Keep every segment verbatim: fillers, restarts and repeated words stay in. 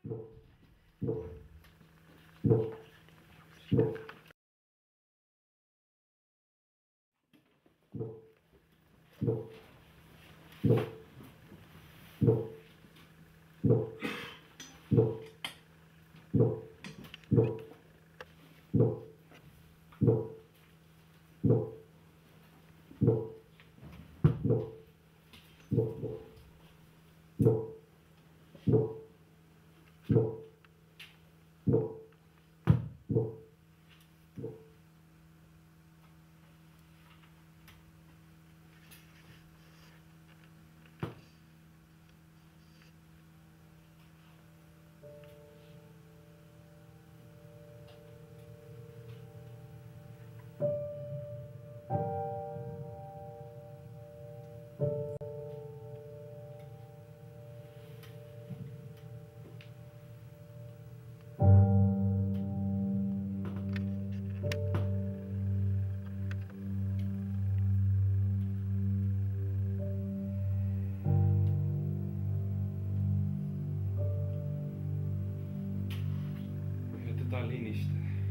Liniște.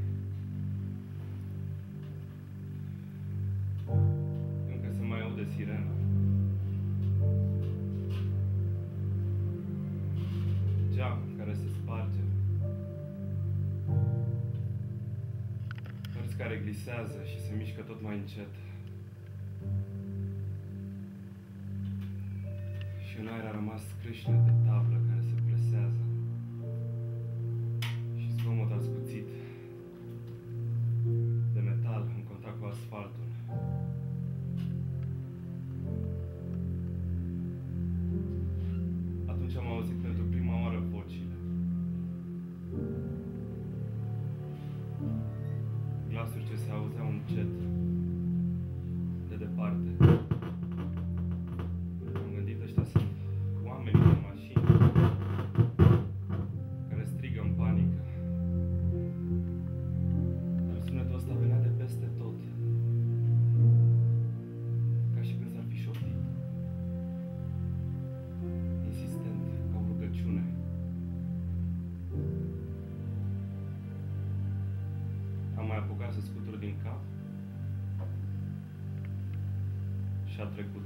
Încă se mai aude sirena. Geam care se sparge. Hărți care glisează și se mișcă tot mai încet. Și în aer a rămas scrâșnet de tablă care se presează. Zgomot ascuțit de metal în contact cu asfaltul. Atunci am auzit pentru prima oară vocile. Glasuri ce se auzeau încet, de departe. Am gândit, ăștia sunt oameni în mașini care strigă în panică. Sunetul ăsta venea de peste tot, ca și când s-ar fi șoptit, insistent, ca o rugăciune. Am mai apucat să scutur din cap și a trecut.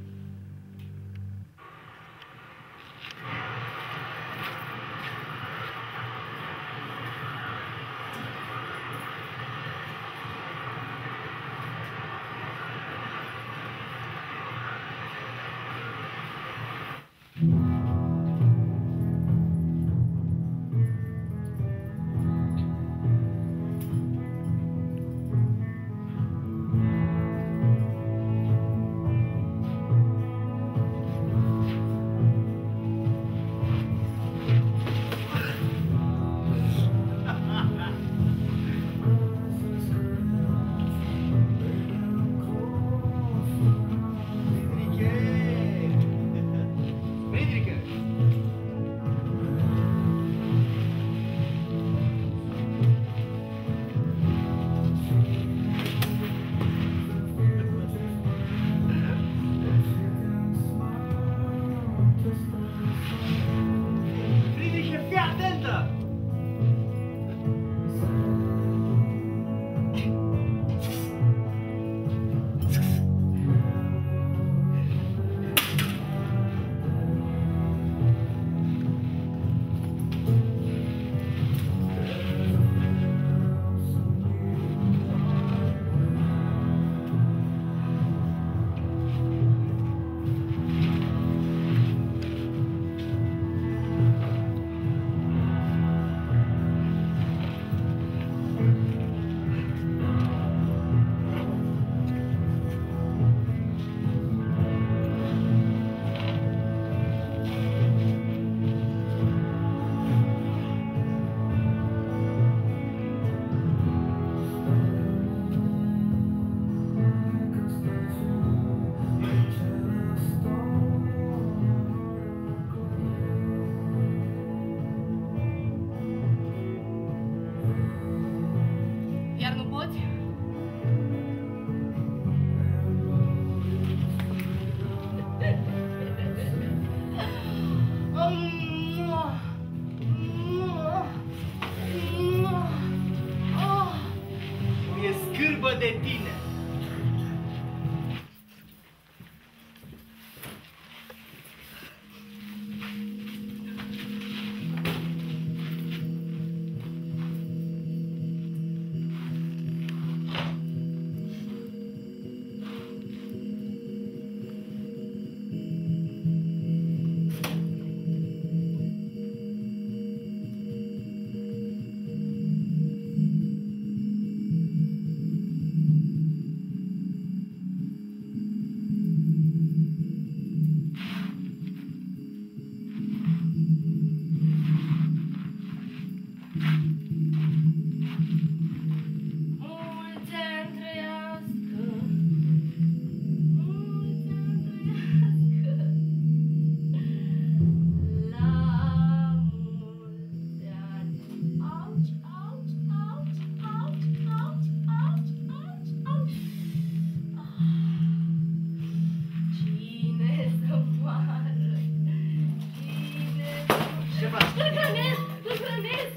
faci? Îl hrănesc! Îl hrănesc!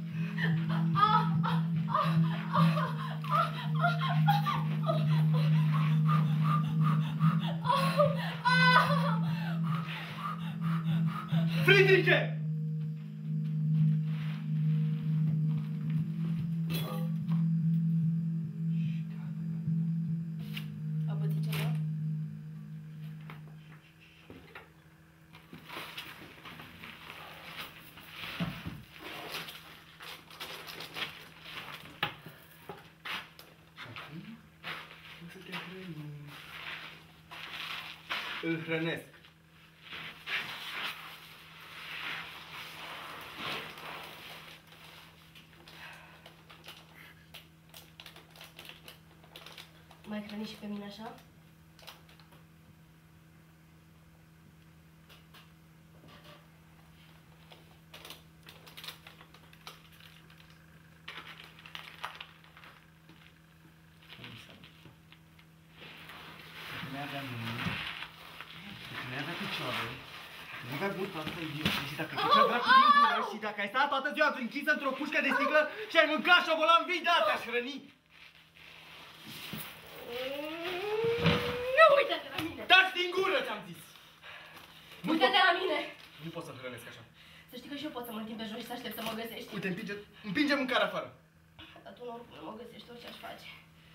Friedriche! A pățit ceva? Îl hrănesc. Mai hrăni și pe mine așa? Dacă ne avea mâini, dacă ne avea picioare, nu avea burta asta idiotă și dacă făcea dracu din gură și dacă ai stat toată ziua închisă într-o pușcă de sticlă și ai mâncat șobolan vii, da, te-aș hrăni. Nu, uite-te la mine! Dați din gură, ți-am zis! Uite-te la mine! Nu pot să hrănesc așa. Să știi că și eu pot să mă întind pe jos și să aștept să mă găsești. Uite, împinge, împinge mâncarea afară. Dar tu oricum nu mă găsești, orice aș face.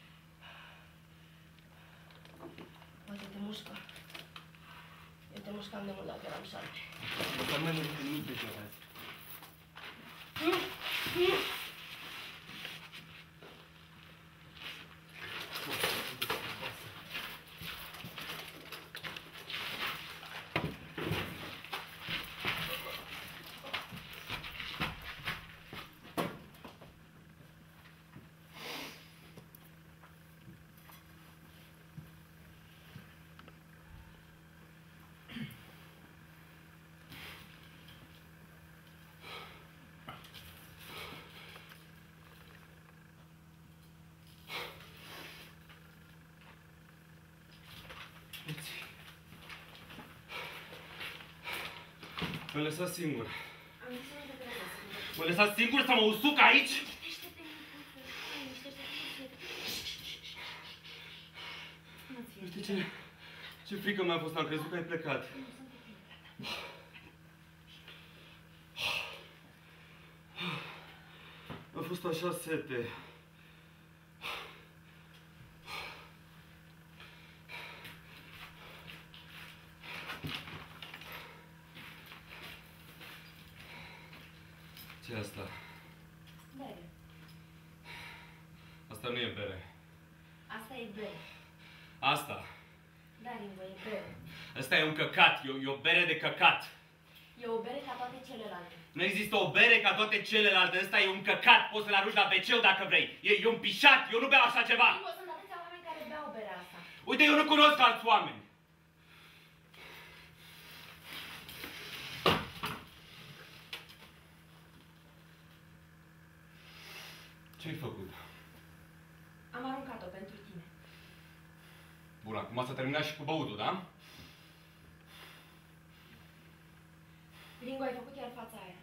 Poate te mușcă. Eu te mușcam de mult dacă eram șarpe. Să nu mai mănânc nimic de ziua azi. Mă lăsați singur. Am zis să nu te găsesc. Mă lăsați singur să mă usuc aici? Liniștește-te, liniștește-te, liniștește-te. Nu știu ce... Ce frică mi-a fost, am crezut că ai plecat. A fost așa sete. Ce-i asta? Bere. Asta nu e bere. Asta e bere. Asta. Da, Ringo, e bere. Asta e un căcat, e o, e o bere de căcat. E o bere ca toate celelalte. Nu există o bere ca toate celelalte, ăsta e un căcat, poți să-l arunci la beceu dacă vrei. E, e un pișat, eu nu beau așa ceva. Ringo, sunt atâția oameni care beau berea asta. Uite, eu nu cunosc alți oameni. Ce-ai făcut? Am aruncat-o pentru tine. Bun, acum s-a terminat și cu băutul, da? Ringo, ai făcut iar fața aia.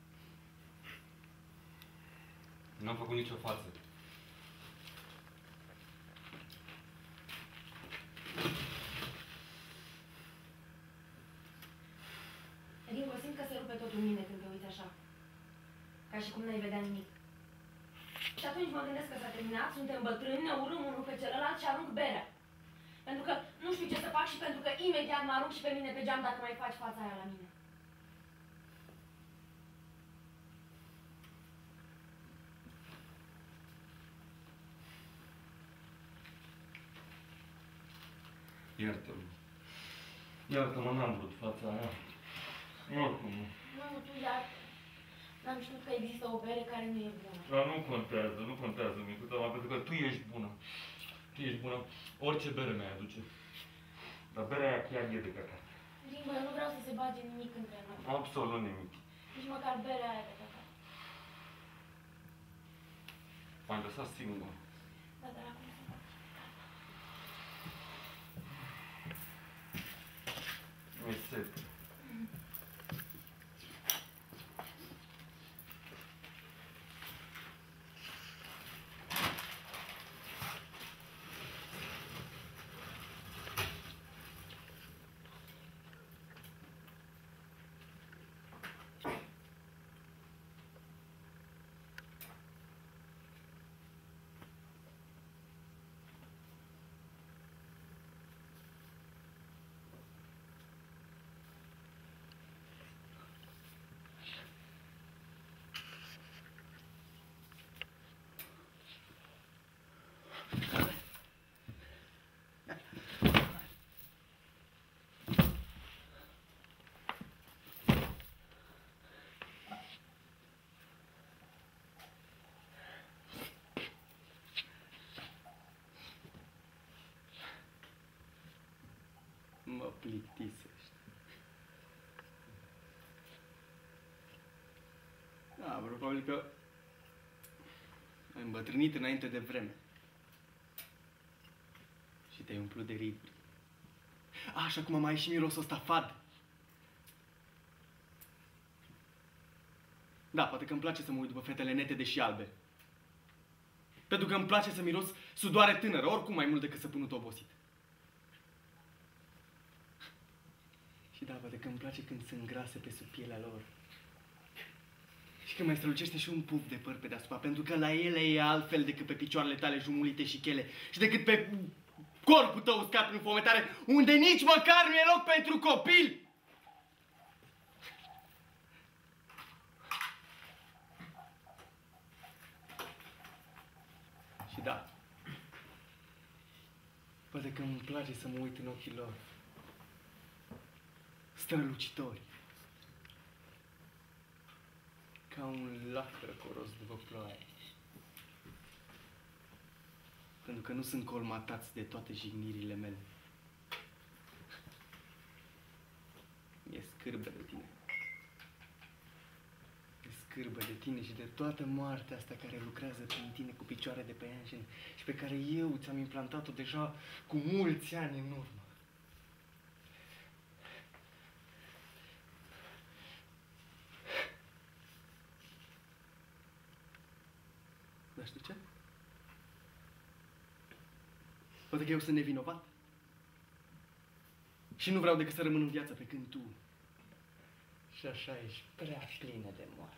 Nu am făcut nicio față. Ringo, simt că se rupe totul în mine când te uiți așa. Ca și cum n-ai vedea nimic. Și atunci mă gândesc că s-a terminat, suntem bătrâni, ne urâm unul pe celălalt și arunc berea. Pentru că nu știu ce să fac și pentru că imediat mă arunc și pe mine pe geam dacă mai faci fața aia la mine. Iartă-mă. Iartă-mă, n-am vrut fața aia. Oricum. Nu, tu iartă. N-am știut că există o bere care nu e bună. Dar nu contează, nu contează, micuța mea, pentru că tu ești bună. Tu ești bună. Orice bere mi-ai aduce. Dar berea aia chiar e de căcat. Ringo, eu nu vreau să se bage nimic între noi. Absolut nimic. Nici măcar berea aia de căcat. M-ai lăsat singur. Da, dar acum se face. Mi-e set. plictisește. Da, probabil că ai îmbătrânit înainte de vreme. Și te-ai umplut de riduri. A, și acum mai ai și mirosul ăsta fad. Da, poate că îmi place să mă uit după fetele netede și albe. Pentru că îmi place să miros sudoare tânără, oricum mai mult decât săpunutul obosit. Și da, poate că îmi place când sunt grase pe sub pielea lor. Și când mai strălucește și un puf de păr pe deasupra, pentru că la ele e altfel decât pe picioarele tale jumulite și chele. Și decât pe corpul tău uscat prin fometare, unde nici măcar nu e loc pentru copil! Și da, poate că îmi place să mă uit în ochii lor, strălucitori, ca un lac răcoros după ploaie, pentru că nu sunt colmatați de toate jignirile mele. Mi-e scârbă de tine. Mi-e scârbă de tine și de toată moartea asta care lucrează prin tine cu picioare de păianjen și pe care eu ți-am implantat-o deja cu mulți ani în urmă. Dar știi ce? Poate că eu sunt nevinovat. Și nu vreau decât să rămân în viață pe când tu. Și așa ești prea plină de moarte.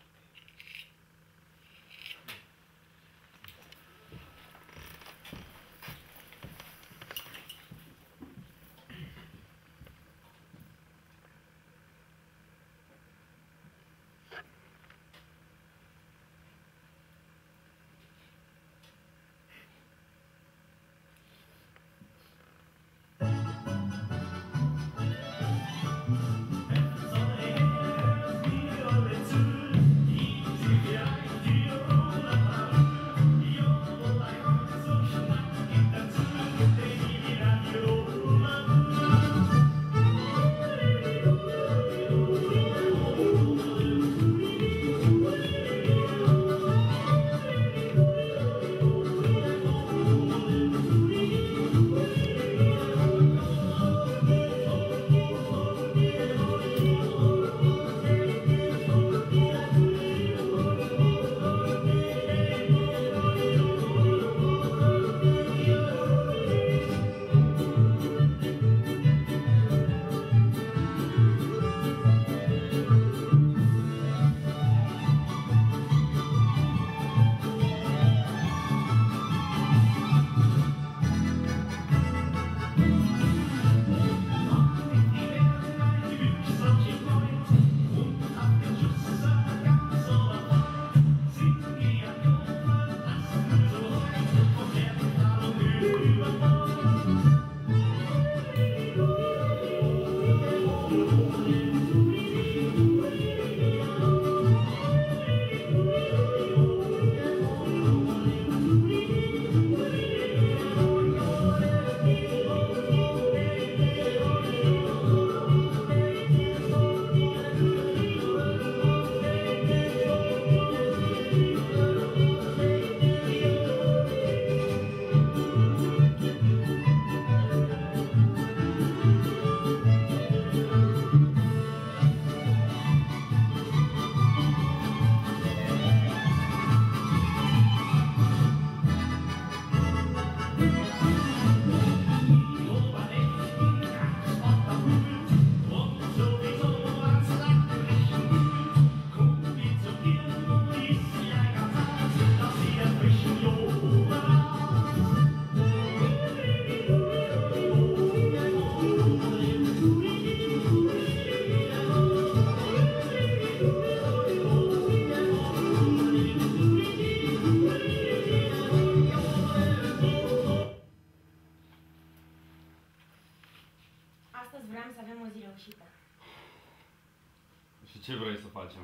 Și ce vrei să facem?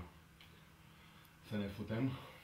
Să ne futem?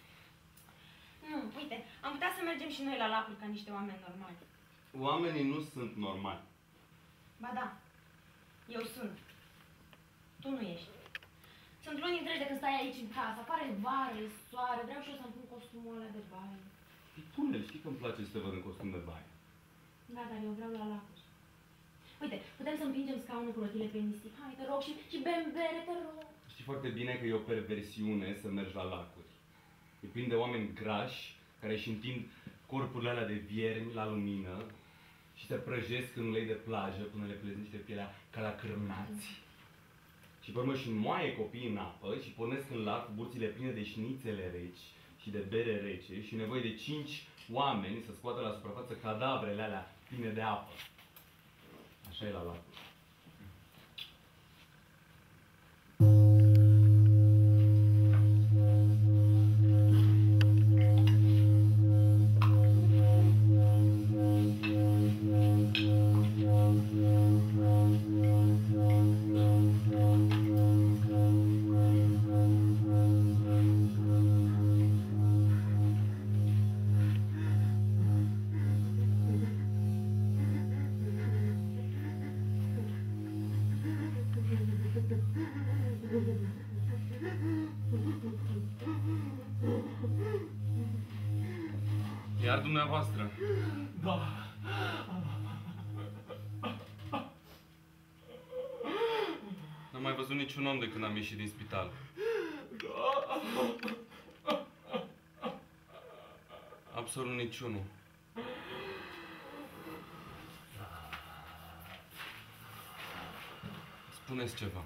Nu, uite, am putea să mergem și noi la lacuri ca niște oameni normali. Oamenii nu sunt normali. Ba da. Eu sunt. Tu nu ești. Sunt luni întregi de când stai aici în casă. Apare vară, e soare. Vreau și eu să-mi pun costumul ăla de baie. Pune-l, știi că îmi place să te văd în costum de baie. Da, dar eu vreau la lacuri. Uite, putem să împingem scaunul cu rotile pe nisip. Hai, te rog, și, și bem bere, te rog. Știi foarte bine că e o perversiune să mergi la lacuri. E plin de oameni grași care își întind corpurile alea de viermi la lumină și se prăjesc în ulei de plajă până le pleznește pielea ca la cârnați. Și pe urmă și moaie copiii în apă și pornesc în lac cu burțile pline de șnițele reci și de bere rece și nevoie de cinci oameni să scoată la suprafață cadavrele alea pline de apă. Așa e la lac. Iar dumneavoastră? Da. N-am mai văzut niciun om de când am ieșit din spital. Da. Absolut niciunul. Spuneți ceva.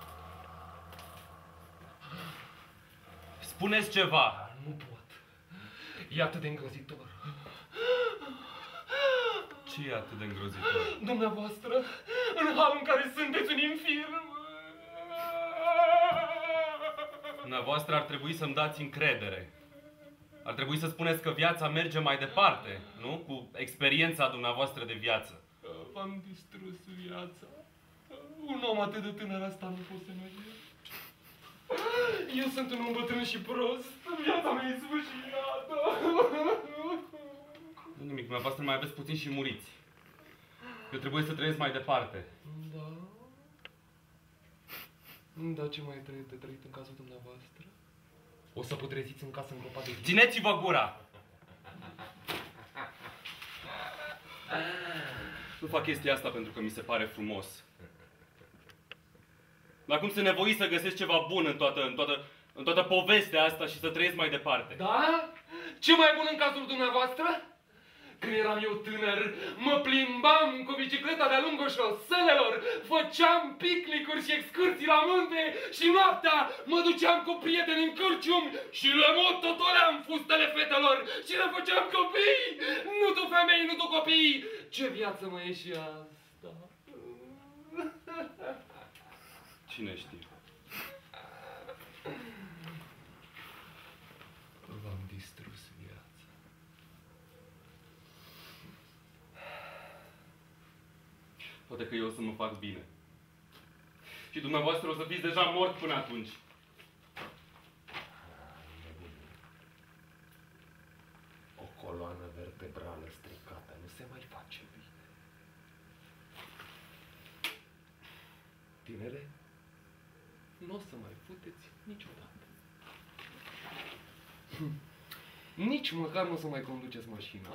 Spuneți ceva! Nu pot. E atât de îngrozitor. Ce e atât de îngrozitor? Dumneavoastră, în halul în care sunteți un infirm. Dumneavoastră ar trebui să-mi dați încredere. Ar trebui să spuneți că viața merge mai departe, nu? Cu experiența dumneavoastră de viață. V-am distrus viața. Un om atât de tânăr asta nu pot să mă iert. Eu sunt un om bătrân și prost. Viața mea e sfârșită. Nu nimic, dumneavoastră mai aveți puțin și muriți. Eu trebuie să trăiesc mai departe. Da? Da, ce mai trebuie de trăit în cazul dumneavoastră? O să putreziți în casă îngropat de zi. Țineți-vă gura! Nu fac chestia asta pentru că mi se pare frumos. Dar cum să nevoiți să găsesc ceva bun în toată, în, toată, în toată povestea asta și să trăiesc mai departe? Da? Ce mai bun în cazul dumneavoastră? Când eram eu tânăr, mă plimbam cu bicicleta de-a lungul șoselelor, făceam picnicuri și excursii la munte și noaptea mă duceam cu prieteni în cârciumi și le mototoleam fustele fetelor și le făceam copii! Nu tu femei, nu tu copii! Ce viață mai e și asta? Cine știe? V-am distrus viața. Poate că eu o să mă fac bine. Și dumneavoastră o să fiți deja mort până atunci. O coloană vertebrală stricată nu se mai face bine. Tinere, Nu o să mai puteți niciodată. Nici măcar nu o să mai conduceți mașina.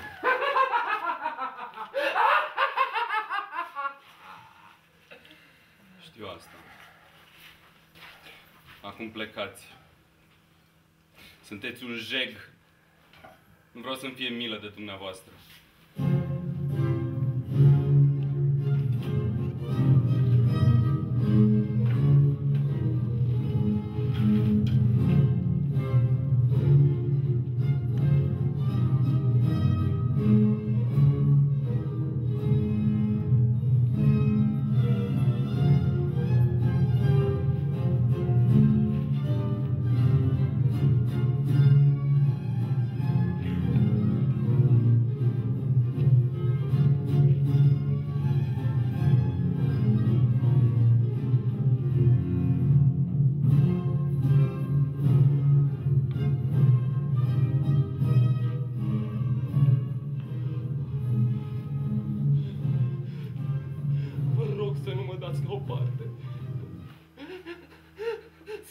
Știu asta. Acum plecați. Sunteți un jeg. Nu vreau să-mi fie milă de dumneavoastră.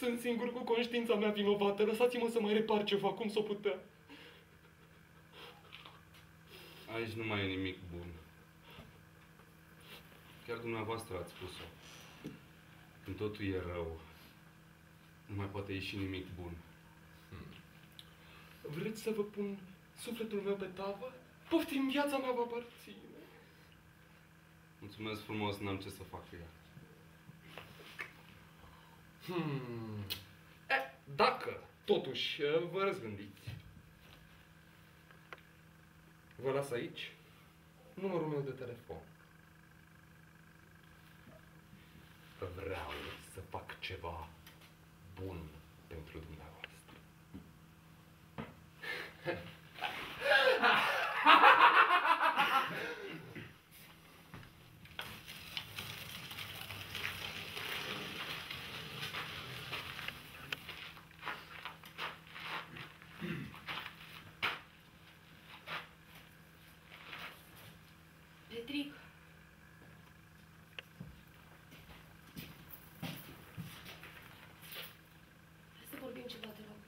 Sunt singur cu conștiința mea vinovată. Lăsați-mă să mai repar ceva, cum s-o putea. Aici nu mai e nimic bun. Chiar dumneavoastră ați spus-o. Când totul e rău, nu mai poate ieși nimic bun. Vreți să vă pun sufletul meu pe tavă? Poftim, viața mea vă aparține. Mulțumesc frumos, n-am ce să fac cu ea. Hmm. E, dacă, totuși, vă răzgândiți, vă las aici numărul meu de telefon. Vreau să fac ceva bun pentru dumneavoastră. Petric. Hai să vorbim ceva, te rog.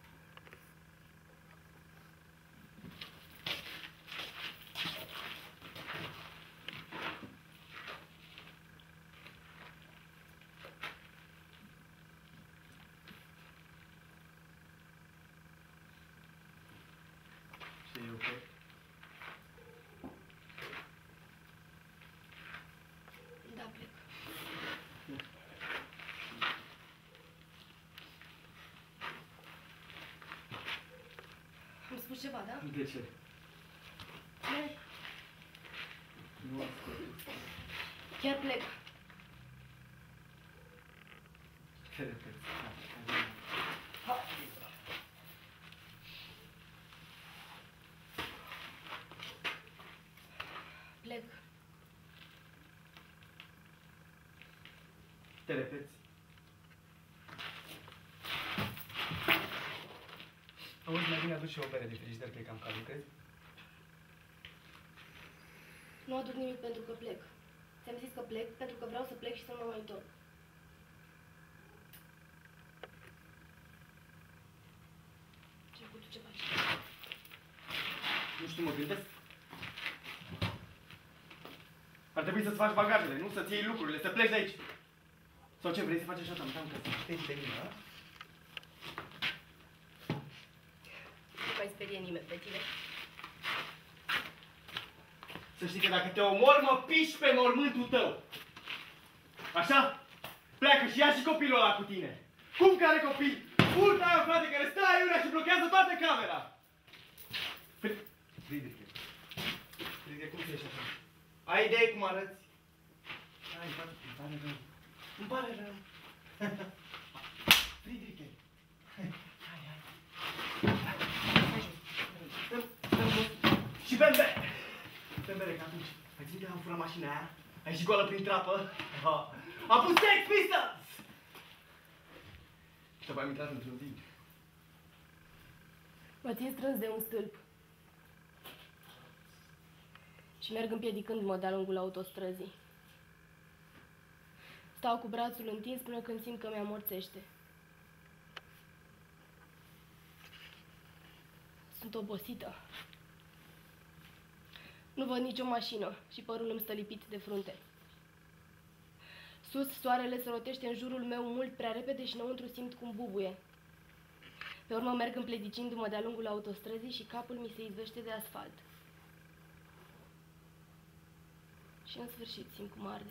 Ce e ok? Da, plec. Am spus ceva, da? De ce? Plec. Nu ascult. Chiar plec. Ce repeți? Ha, hai. Plec. Te repeți? Auzi, mai bine aduci și o bere de frigider, că e cam cald, crezi? Nu aduc nimic pentru că plec. Ți-am zis că plec pentru că vreau să plec și să nu mă mai întorc. Ce ai făcut, ce faci? Nu știu, mă gândesc. Ar trebui să-ți faci bagajele, nu? Să-ți iei lucrurile, să pleci de aici. Sau ce, vrei să faci așa, tam, tam, ca să pleci de mine, a? Nu mai sperie nimeni pe tine. Să știi că dacă te omor, mă piși pe mormântul tău. Așa? Pleacă și ia și copilul ăla cu tine. Cum care copil? Urta aia, frate, care stă aiurea și blochează toată camera. Friedrich. Friedrich, cum ești așa? Ai idee cum arăți? Hai, frate, îmi pare rău. Îmi pare rău. Friedrich. Hai, hai. Hai jos. Stăm, stăm jos. Și bem bere. Bem bere, că atunci. Ai ținut că am furat mașina aia? Ai și goală prin trapă? Am pus Sex Pistols! Și apoi am intrat într-un zi. Mă țin strâns de un stâlp. Și merg împiedicându-mă de-a lungul autostrăzii. Stau cu brațul întins până când simt că mi-amorțește. Sunt obosită. Nu văd nicio mașină și părul îmi stă lipit de frunte. Sus, soarele se rotește în jurul meu mult prea repede și înăuntru simt cum bubuie. Pe urmă merg împledicindu-mă de-a lungul autostrăzii și capul mi se izvește de asfalt. Și în sfârșit simt cum arde.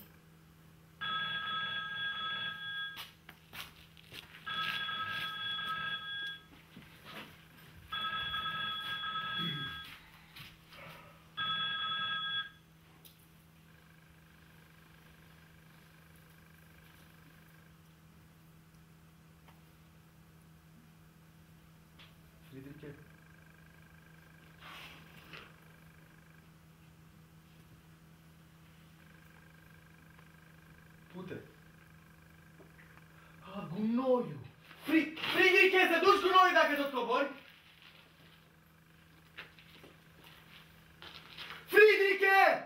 Friedrich. Pute. Ah, gunoiul. Fri Friedrich, să duci gunoiul dacă tot cobori. Friedrich!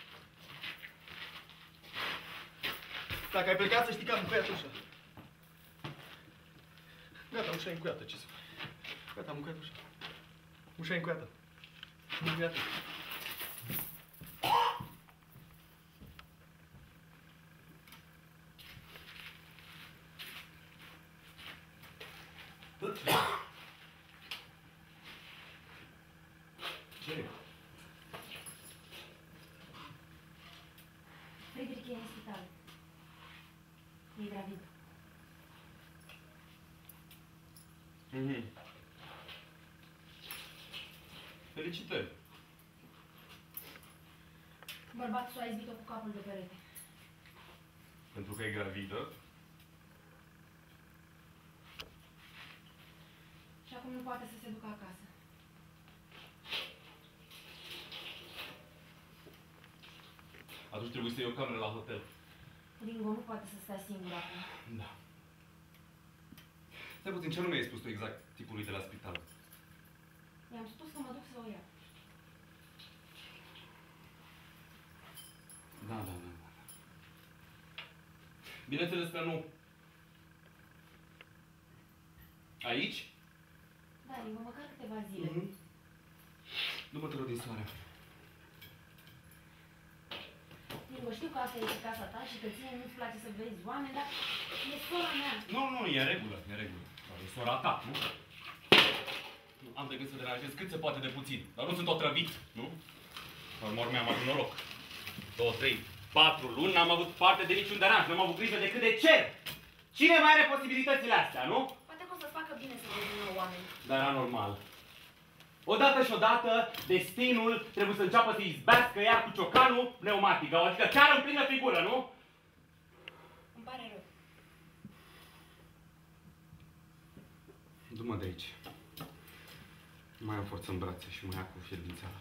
Dacă ai plecat, să știi că am bucăiat ușa. Dar ușa e încuiată, ce să fac? Gata, am încuiat ușa. Ușa e încuiată. Am încuiat. Ce? Friedrich e în spital. E gravid. Mhm. Felicitări. Bărbatul a izbit-o cu capul de perete. Pentru că e gravidă. Și acum nu poate să se ducă acasă. Atunci trebuie să iei o cameră la hotel. Ringo nu poate să stea singur acum. Da. Stai puțin, ce nu mi-ai spus tu exact tipului de la spital? I-am spus că mă duc să o iau. Da, da, da. Bineînțeles că nu. Aici? Da, Ringo, măcar câteva zile. Mhm. După te rog din soare. Ringo, știu că asta e casa ta și că ție nu-ți place să vezi oameni, dar e sora mea. Nu, nu, e în regulă, e în regulă. Dar e sora ta, nu? Nu am de gând să deranjez cât se poate de puțin. Dar nu sunt otrăvit, nu? Sau mor mi-am avut noroc. Două, trei, patru luni n-am avut parte de niciun deranj, n-am avut grijă decât de cer. Cine mai are posibilitățile astea, nu? Poate că o să-ți facă bine să vezi din nou oameni. Dar era normal. Odată și odată, destinul trebuie să înceapă să izbească iar cu ciocanul pneumatic, adică chiar în plină figură, nu? Îmi pare rău. Du-mă de aici. Mai am forță în brațe și mai ia cu fierbințeala.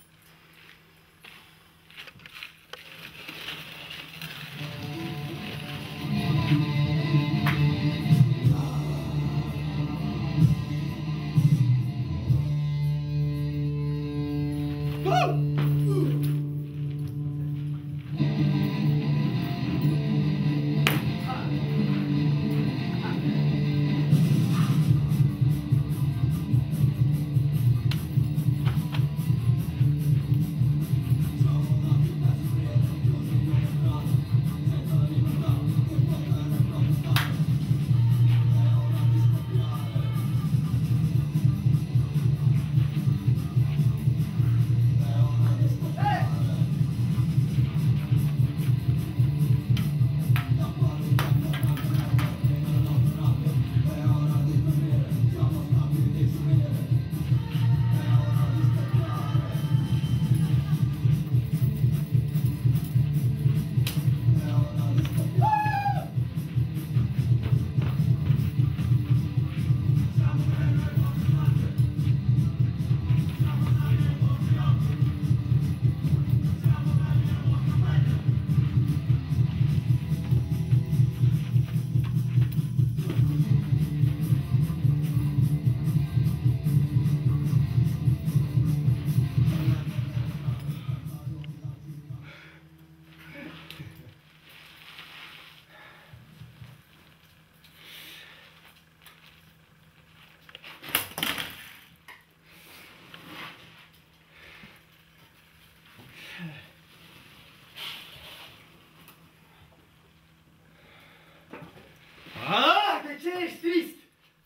Ah, de ce ești trist?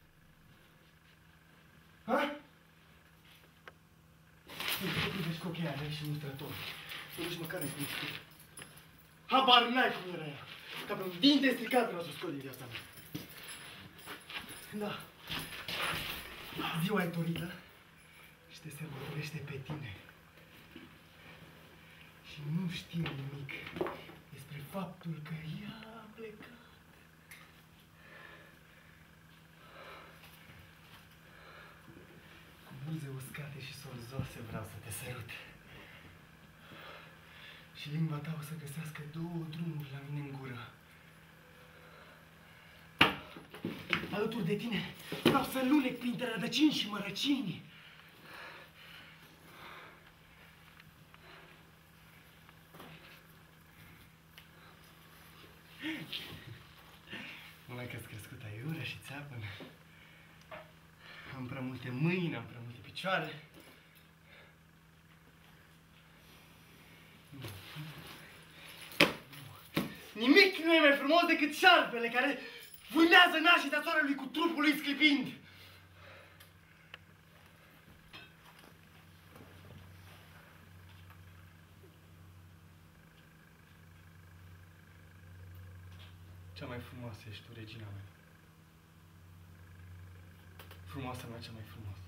Ha? Pentru că privești cu ochii alei și mustrători. Nu nici măcar ai cunoscut. Habar n-ai cum era ea. Ca pe un dinte stricat vreau să o scot din viața mea. Da. Ziua e dorită și te sărbătorește pe tine. Și nu știu nimic despre faptul că ea a plecat. Cu buze uscate și solzoase vreau să te sărut. Și limba ta o să găsească două drumuri la mine în gură. Alături de tine vreau să lunec printre rădăcini și mărăcini. Numai că-ți crescut aiură și țeapănă. Am prea multe mâini, am prea multe picioare. Nimic nu e mai frumos decât șarpele care vânează nașita soarelui cu trupul lui sclipind. Cea mai frumoasă ești tu, regina mea. Frumoasa mea, cea mai frumoasă.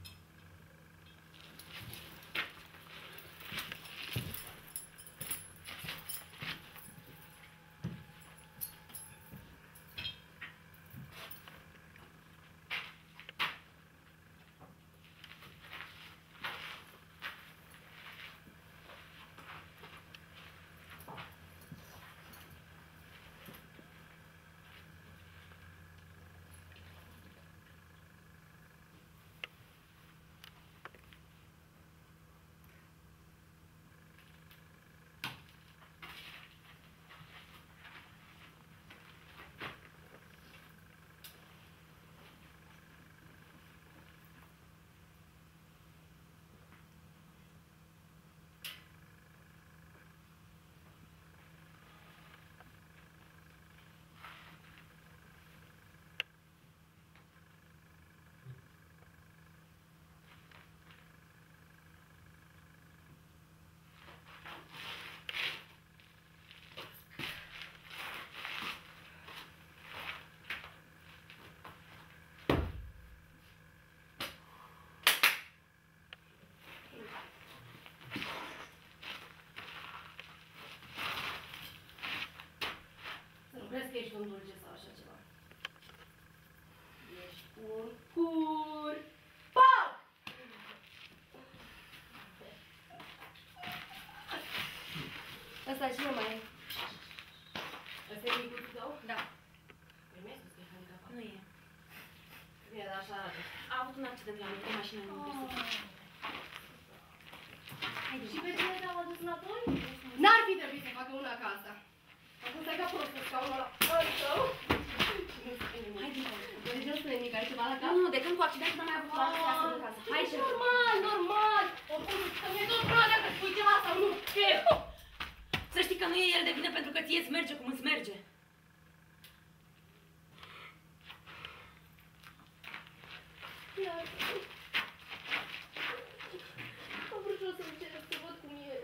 Crezi că ești un dulce sau așa ceva? Ești un cur... Pac! Asta cine mai e? Asta e micuțul tău? Da. Păi mi-ai spus că e handicapat. Nu e. Bine, dar așa arată. A avut un accident la mine, mașina nu oh. Și pe tine te-am adus înapoi? N-ar fi trebuit să facă una ca asta. Acum stai ca prost pe scaunul ăla al tău. Hai din casă. Deci nu spune nimic, are ceva la cap? Nu, de când cu accidentul n-am mai avut curaj să iasă de casă. Hai ce normal, normal. Oricum, să mi-e tot problema dacă spui ceva sau nu. Ce? Să știi că nu e el de vină pentru că ție îți merge cum îți merge. Iartă-mă. Am vrut și eu să-mi cer să văd cum e.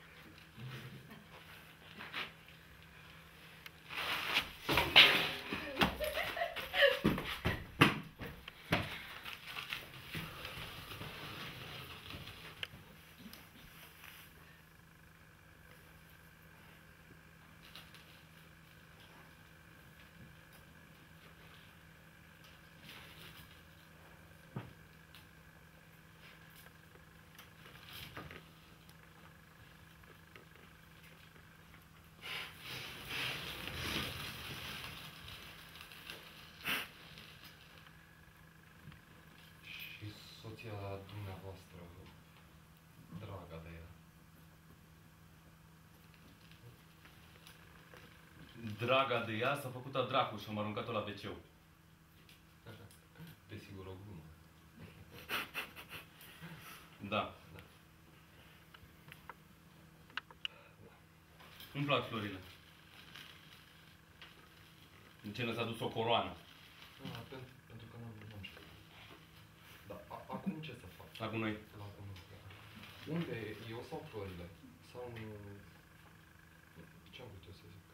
Soția dumneavoastră, draga de ea. Draga de ea s-a făcut a dracu și am aruncat-o la ve ce. Desigur o glumă. Da. Da. Îmi plac florile. În ce ne-a dus o coroană. Da, pentru, pentru că nu știu. Dar acum ce să fac? Acum noi. Unde e eu sau florile? Sau... Ce am vrut eu să zic?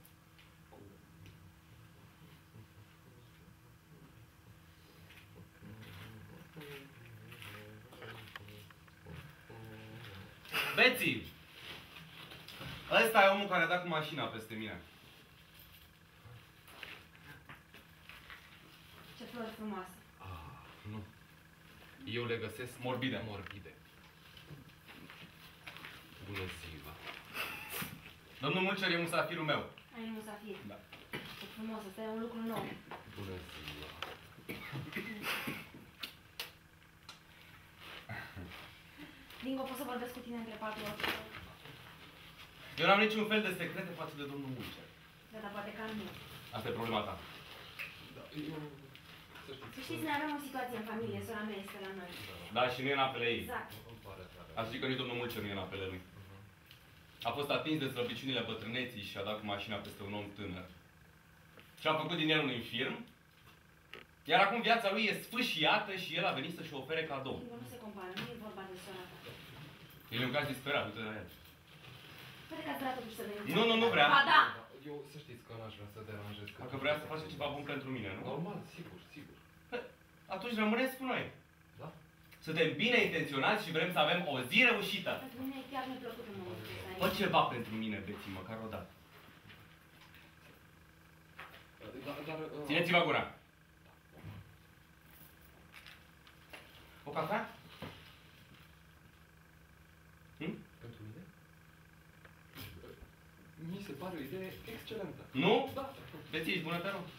Betsy! Ăsta e omul care a dat cu mașina peste mine. Ce flori frumoase. Ah, nu. Eu le găsesc morbide. morbide. Bună ziua. Domnul Mulcer e musafirul meu. Ai un musafir. Da. E frumos, ăsta e un lucru nou. Bună ziua. Dingo, pot să vorbesc cu tine între patru ori? Eu n-am niciun fel de secrete față de domnul Mulcer. Da, dar poate că nu. Asta e problema ta. Da, eu... să știți. Să știți, noi avem o situație în familie, sora mea este la noi. Da, și nu e în apele ei. Exact. Îmi pare tare. Aș zice că nici domnul Mulce nu e în apele lui. A fost atins de slăbiciunile bătrâneții și a dat cu mașina peste un om tânăr. Și a făcut din el un infirm. Iar acum viața lui e sfâșiată și el a venit să-și o ofere cadou. Nu se compară, nu e vorba de sora ta. El e un caz disperat, uite la el. Poate că ați vrea totuși să venim. Nu, nu, nu vrea. Ba da! Eu să știți că n-aș vrea să deranjez. că- Dacă vrea să faci ceva bun pentru mine, nu? Normal, sigur, sigur. Atunci rămâneți cu noi. Da? Suntem bine intenționați și vrem să avem o zi reușită. Pentru mine e chiar neplăcut în momentul ăsta. Fă ceva pentru mine, Beții, măcar o dată. Dar, dar, uh, Țineți-vă gura. O cafea? Hm? Pentru mine? Mi se pare o idee excelentă. Nu? Da. Beții, ești bună, te rog?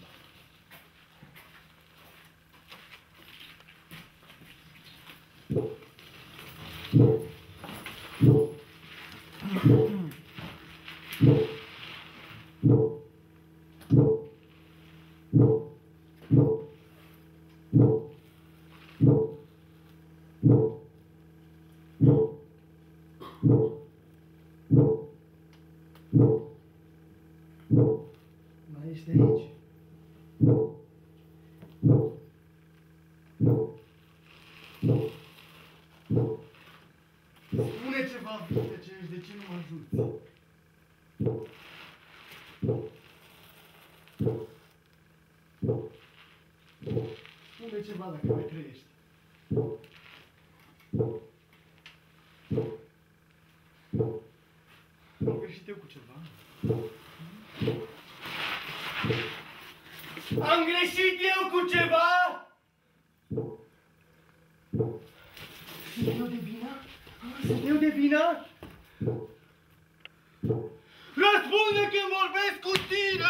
Mai ești aici? Spune ceva, de ce ești, de ce nu mă ajuți? Spune ceva dacă mai trăiești. Am greșit eu cu ceva. Am greșit eu cu ceva? Sunt eu de vină? Sunt eu de vină? Răspunde când vorbesc cu tine!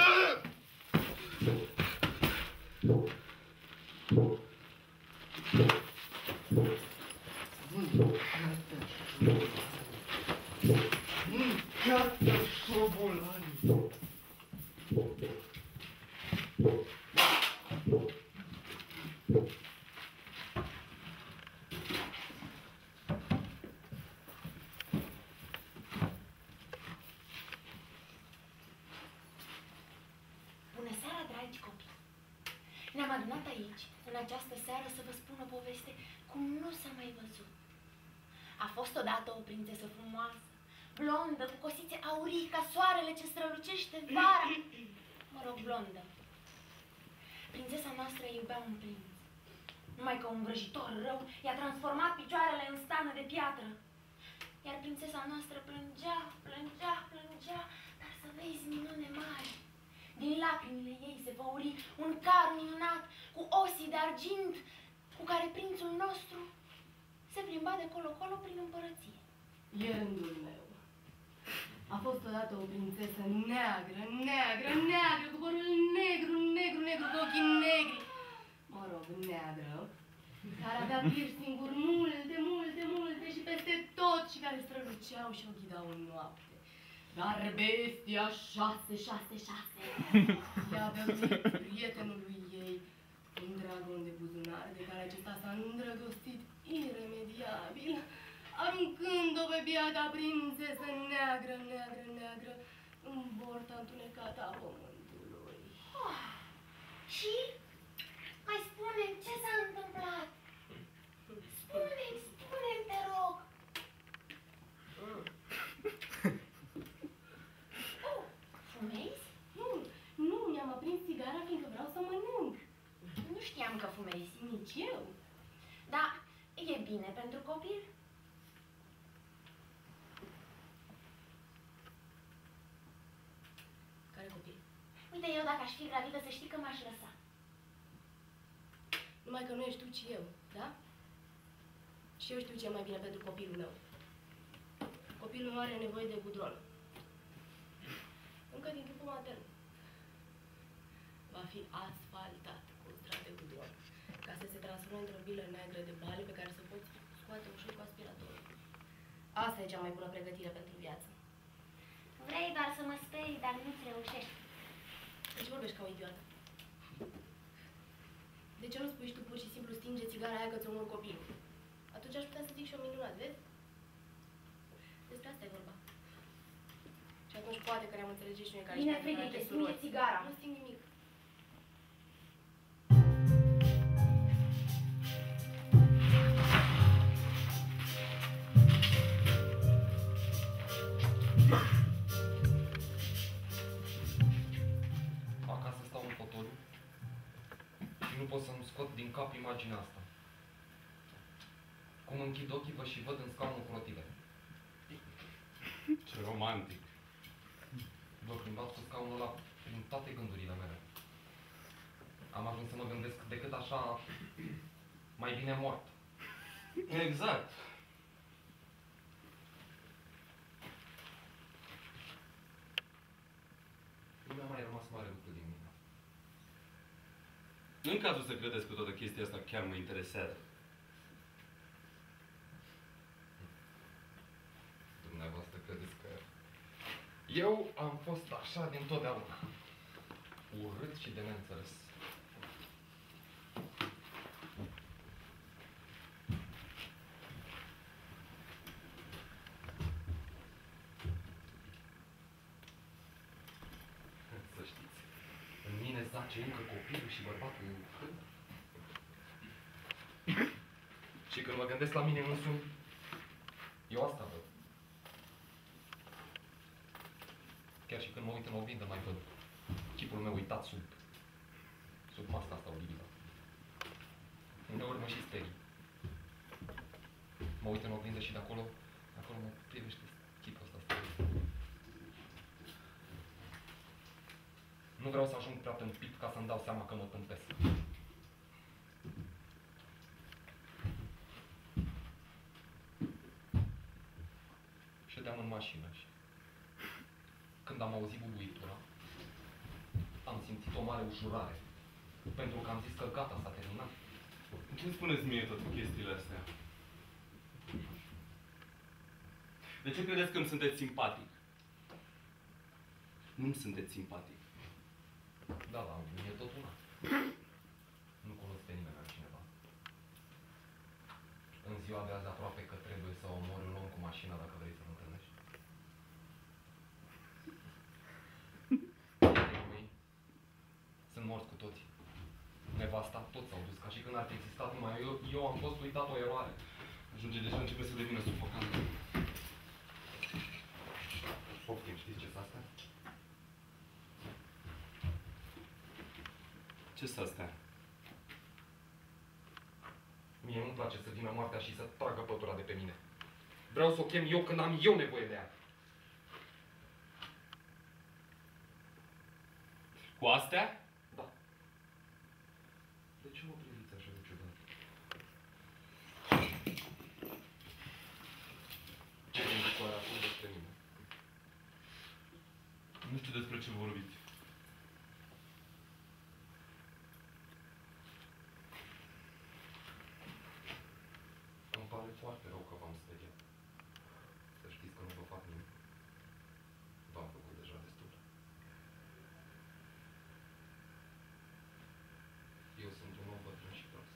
Mâncați-o șobolanii! Bună seara, dragi copii! Ne-am adunat aici, în această seară, să vă spun o poveste cum nu s-a mai văzut. A fost odată o prințesă frumoasă, blondă, cu cosițe aurii, ca soarele ce strălucește vara. Mă rog, blondă. Prințesa noastră iubea un prinț. Numai că un vrăjitor rău i-a transformat picioarele în stană de piatră. Iar prințesa noastră plângea, plângea, plângea, dar să vezi minune mari. Din lacrimile ei se făuri un car minunat cu osii de argint cu care prințul nostru se plimba de colo-colo prin împărăție. E rândul meu. A fost odată o prințesă neagră, neagră, neagră, cu părul negru, negru, negru, cu ochii negri. Mă rog, neagră, care avea piercing-uri multe, multe, multe și peste tot și care străluceau și o ghidau în noapte. Dar bestia șase, șase, șase ea avea prietenului ei un dragon de buzunar de care acesta s-a îndrăgostit iremediabil, aruncând-o pe biata prințesă neagră, neagră, neagră, în borta întunecată a pământului. Oh, și? Mai spune-mi ce s-a întâmplat? Spune-mi, spune-mi, te rog! Oh, fumezi? Nu, nu, mi-am aprins țigara fiindcă vreau să mănânc. Nu știam că fumezi. Nici eu. Da, e bine pentru copil. Care copil? Uite, eu dacă aș fi gravidă, să știi că m-aș lăsa. Numai că nu ești tu, ci eu, da? Și eu știu ce e mai bine pentru copilul meu. Copilul meu are nevoie de gudron. Încă din timpul matern. Va fi asfaltat cu un strat de gudron, ca să se transforme într-o bilă neagră de bale pe care să poți scoate ușor cu aspiratorul. Asta e cea mai bună pregătire pentru viață. Vrei doar să mă sperii, dar nu-ți reușești. Deci vorbești ca o idiotă. De ce nu spui și tu pur și simplu stinge țigara aia că ți-o omor copilul? Atunci aș putea să zic și eu minunat, vezi? Despre asta e vorba. Și atunci poate că ne-am înțelege și noi ca Bine, niște Federica, adevărate stinge surori. țigara. Nu sting nimic. Acasă stau în fotoliu și nu pot să-mi scot din cap imaginea asta. Cum închid ochii, vă și văd în scaunul cu rotile. Ce romantic. Vă plimbați cu scaunul ăla prin toate gândurile mele. Am ajuns să mă gândesc decât așa, mai bine mort. Exact. Nu mi-a mai rămas mare lucru din mine. Nu în cazul să credeți că toată chestia asta chiar mă interesează. Dumneavoastră credeți că eu am fost așa dintotdeauna. Urât și de neînțeles. Să știți, în mine zace încă copilul și bărbatul când. Și când mă gândesc la mine însumi, eu asta văd. Chiar și când mă uit în oglindă mai văd chipul meu uitat sub, sub masca asta olivă. Uneori mă și sperii. Mă uit în oglindă și de acolo, de acolo mă privește chipul ăsta stărit. Nu vreau să ajung prea tâmpit ca să-mi dau seama că mă tâmpesc. Ședeam în mașină și când am auzit bubuitura, am simțit o mare ușurare. Pentru că am zis că gata, s-a terminat. Ce spuneți mie toate chestiile astea? De ce credeți că îmi sunteți simpatic? Nu sunteți simpatic. Da, da, e tot una. Nu cunosc pe nimeni altcineva. În ziua de azi aproape că trebuie să omori un om cu mașina dacă vrei să-l întâlnești. Prietenii mei sunt morți cu toții. Nevasta, toți s-au dus, ca și când ar fi existat numai eu, eu am fost uitat o eroare. Ajunge deja, începe să devină sufocant. Poftim, știți ce-s asta? Ce-s astea? Mie nu-mi place să vină moartea și să tragă pătura de pe mine. Vreau să o chem eu când am eu nevoie de ea. Cu astea? Da. De ce mă priviți așa de ciudat? Ce gândiți oare acum despre mine? Nu știu despre ce vorbiți. Îmi pare foarte rău că v-am speriat. Să știți că nu vă fac nimic. V-am făcut deja destul. Eu sunt un om bătrân și prost.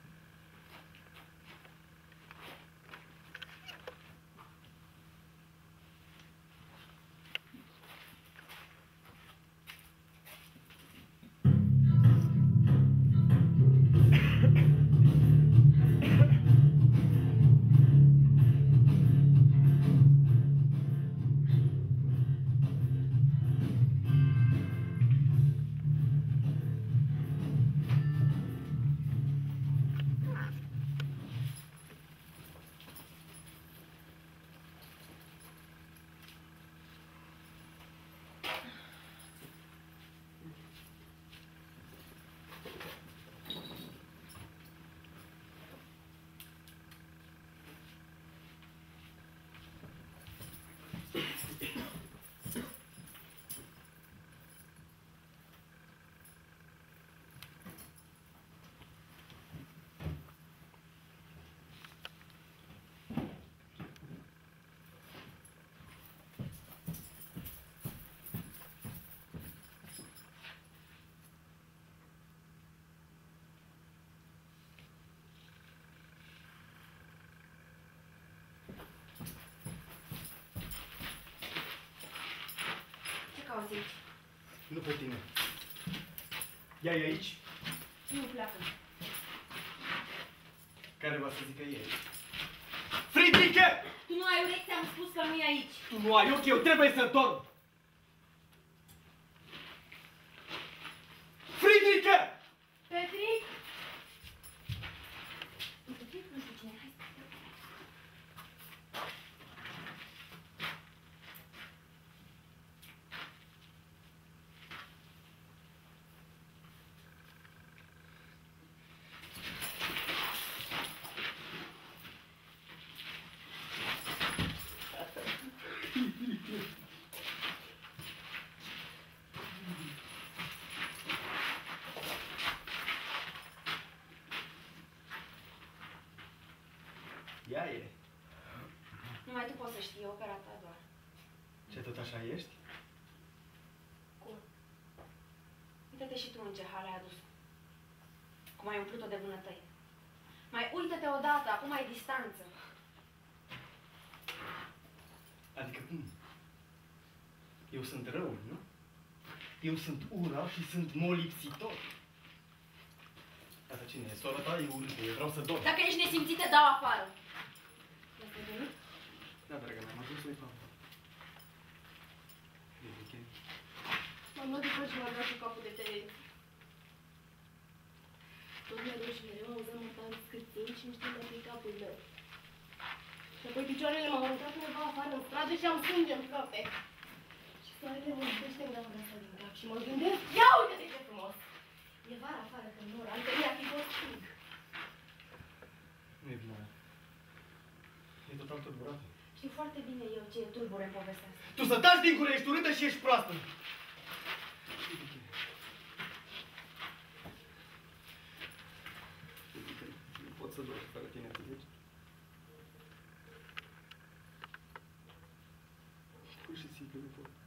pe tine. Ia-i aici. Nu pleacă. Care va să zică ei? Friedriche! Tu nu ai urechi, ți-am spus că nu e aici. Tu nu ai ochi, eu trebuie să dorm. Friedriche! Petri? Petri, nu știu cine, hai. Ia e. Numai tu poți să știi, e opera ta doar. Ce, tot așa ești? Cum? Uită-te și tu în ce hal ai adus. Cum ai umplut-o de vânătăi. Mai uită-te odată, acum ai distanță. Adică cum? Eu sunt rău, nu? Eu sunt ura și sunt molipsitor. Asta cine e? Sora ta e urâtă, eu vreau să dorm. Dacă ești nesimțită, dau afară. Asta e venit? Da, dragă mea, am ajuns să-i fac. Friedriche. M-am luat de tot și m-am dat cu capul de teren. Tot mereu și mereu auzăm mortali scârțind și nu știu dacă e capul meu. Și apoi picioarele m-au aruncat undeva afară în stradă și am sânge în frate. Și soarele mă uitește în gaura asta din cap și mă gândesc, ia uite-te ce frumos! E vara afară când nor, altfel mi-ar fi fost frig. Nu e bine. E total tulburată. Știu foarte bine eu ce e tulbure în povestea asta. Tu să taci din gură, ești urâtă și ești proastă! Nu pot să dorm fără tine, înțelegi? Pur și simplu nu pot.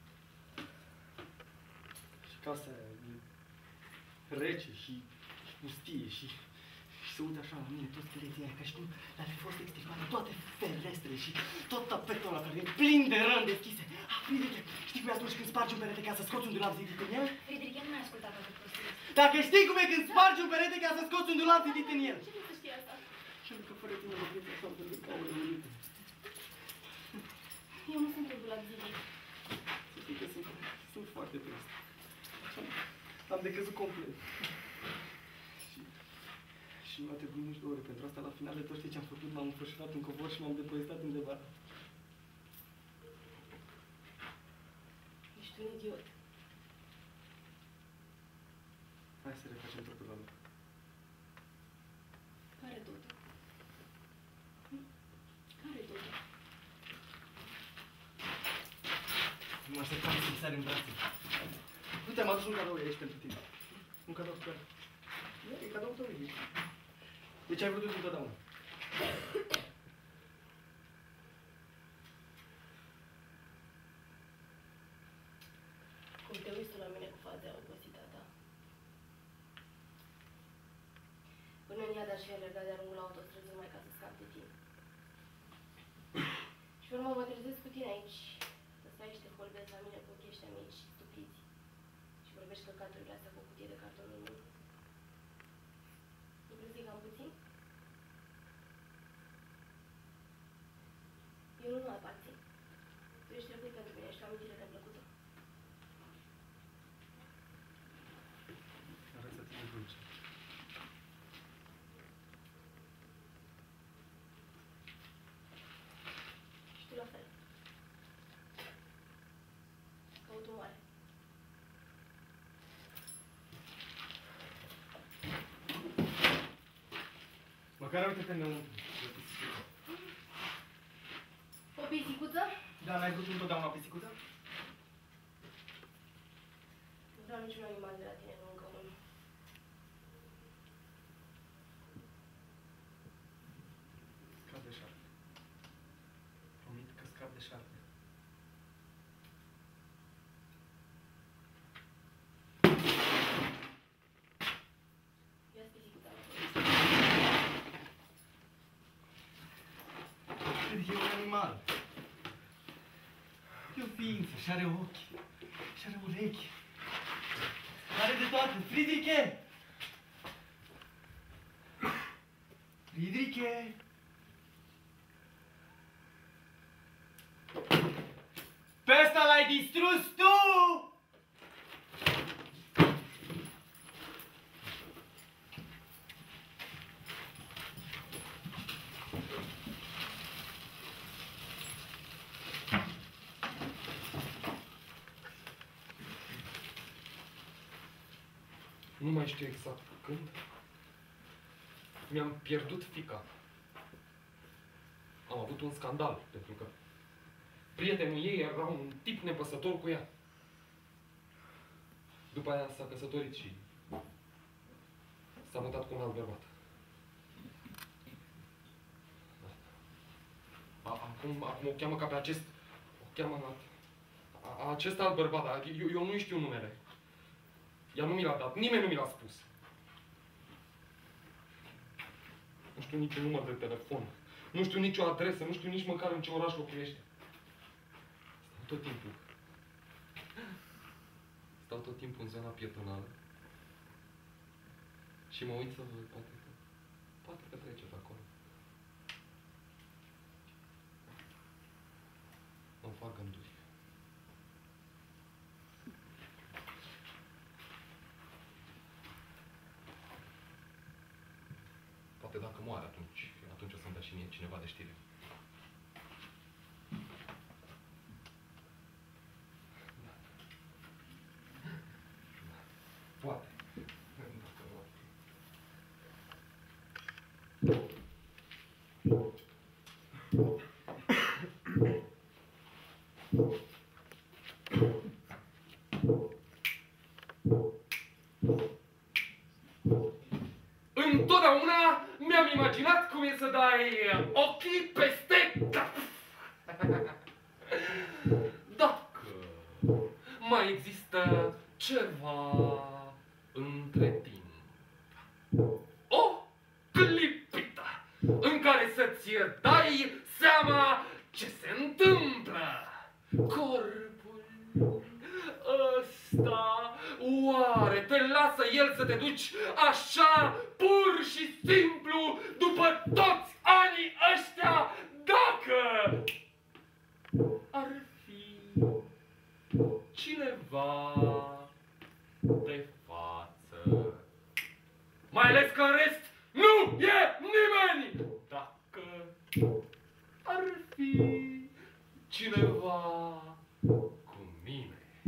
Și casa aia e rece și, și pustie și, și se uită așa la mine, toți pereții aia, ca și cum le-ar fi fost extirpate toate ferestrele și tot tapetul ăla care e plin de răni deschise. Ah, Friedriche, știi cum e atunci când spargi un perete ca să scoți un dulap zidit în el? Friedriche, nu mi-ai ascultat atât prostie. Dacă știi cum e când spargi un perete ca să scoți un dulap zidit în el. Ce vrei să știi asta? Pentru că fără tine mă gândesc așa un fel de caură urâtă. Eu nu sunt un dulap zidit. Să știi că sunt, sunt foarte trist. Am decăzut complet. Și, și nu a trebuit nici două ore. Pentru asta, la final de tot știi ce am făcut, m-am înfășurat în covor și m-am depozistat undeva. Ești un idiot. Hai să refacem totul la loc. Care totul? Hm? Care totul? Nu mă așteptam să-mi sari în brațe. Uite, am adus un cadou aici pentru tine. Un cadou chiar. E cadou tău aici. Deci ai vrut întotdeauna. Cum te uiți tu la mine cu fața obosită ta? Până în iad aș fi alergat de-a lungul autostrăzii numai ca să scap de tine. Și pe urmă mă trezesc cu tine aici, să stai și te vorbesc la mine cu ochii ăștia mici și stupiți. Și vorbești căcaturile astea cu o cutie de carton în mână. Nu crezi că e cam puțin? Eu nu mai aparțin. Tu ești trebuit pentru mine, ești o amintire neplăcută. Arăți atât de dulce. Și tu la fel. Caut un mare. Măcar uite-te înăuntru. O pisicuță? Da, n-ai vrut întotdeauna pisicuță? Nu vreau niciun animal de la tine, nu încă unul. Scap de șarpe. Promit că scap de șarpe. Ia-ți pisicuța. E un animal. E o ființă și are ochi. Și are urechi. de toate. Friedriche! Friedriche! Pe ăsta l-ai distrus tu! Nu mai știu exact când. Mi-am pierdut fiica. Am avut un scandal, pentru că prietenul ei era un tip nepăsător cu ea. După aia s-a căsătorit și s-a mutat cu un alt bărbat. Acum, acum o cheamă ca pe acest... O cheamă a, a, acest alt bărbat, dar eu, eu nu știu numele. Ea nu mi l-a dat, nimeni nu mi l-a spus. Nu știu niciun număr de telefon, nu știu nicio adresă, nu știu nici măcar în ce oraș locuiește. Stau tot timpul. Stau tot timpul în zona pietonală și mă uit să văd, poate că, poate că trece pe acolo. Îmi fac gânduri. Poate dacă moare atunci, atunci o să-mi dea și mie cineva de știre. Da. Da. Poate. Întotdeauna mi-am imaginat cum e să dai ochii peste cap. Dacă mai există ceva între timp, o clipită în care să-ți dai seama ce se întâmplă. Corpul ăsta, oare te lasă el să te duci așa pur și simplu după toți anii ăștia, dacă ar fi cineva de față? Mai ales că în rest nu e nimeni! Dacă ar fi cineva cu mine.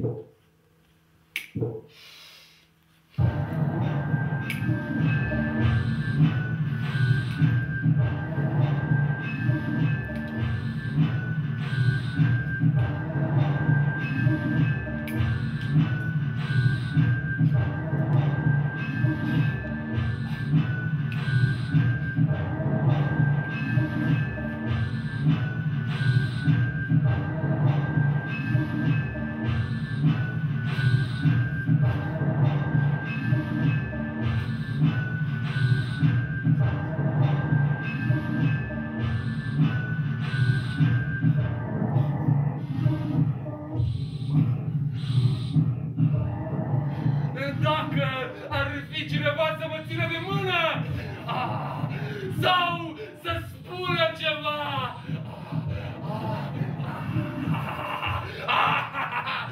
Dacă ar fi cineva să mă țină de mână, ah, sau să spună ceva. Ah, ah, ah,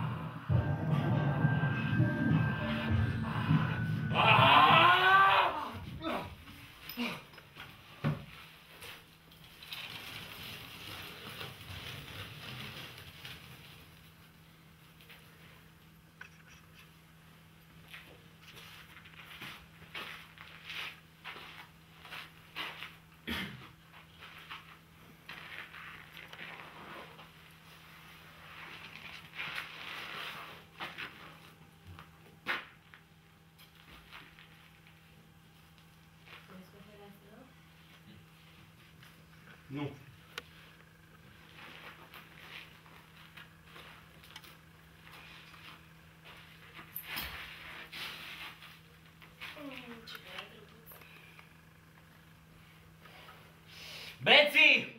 ah, ah. Nu. Betsy!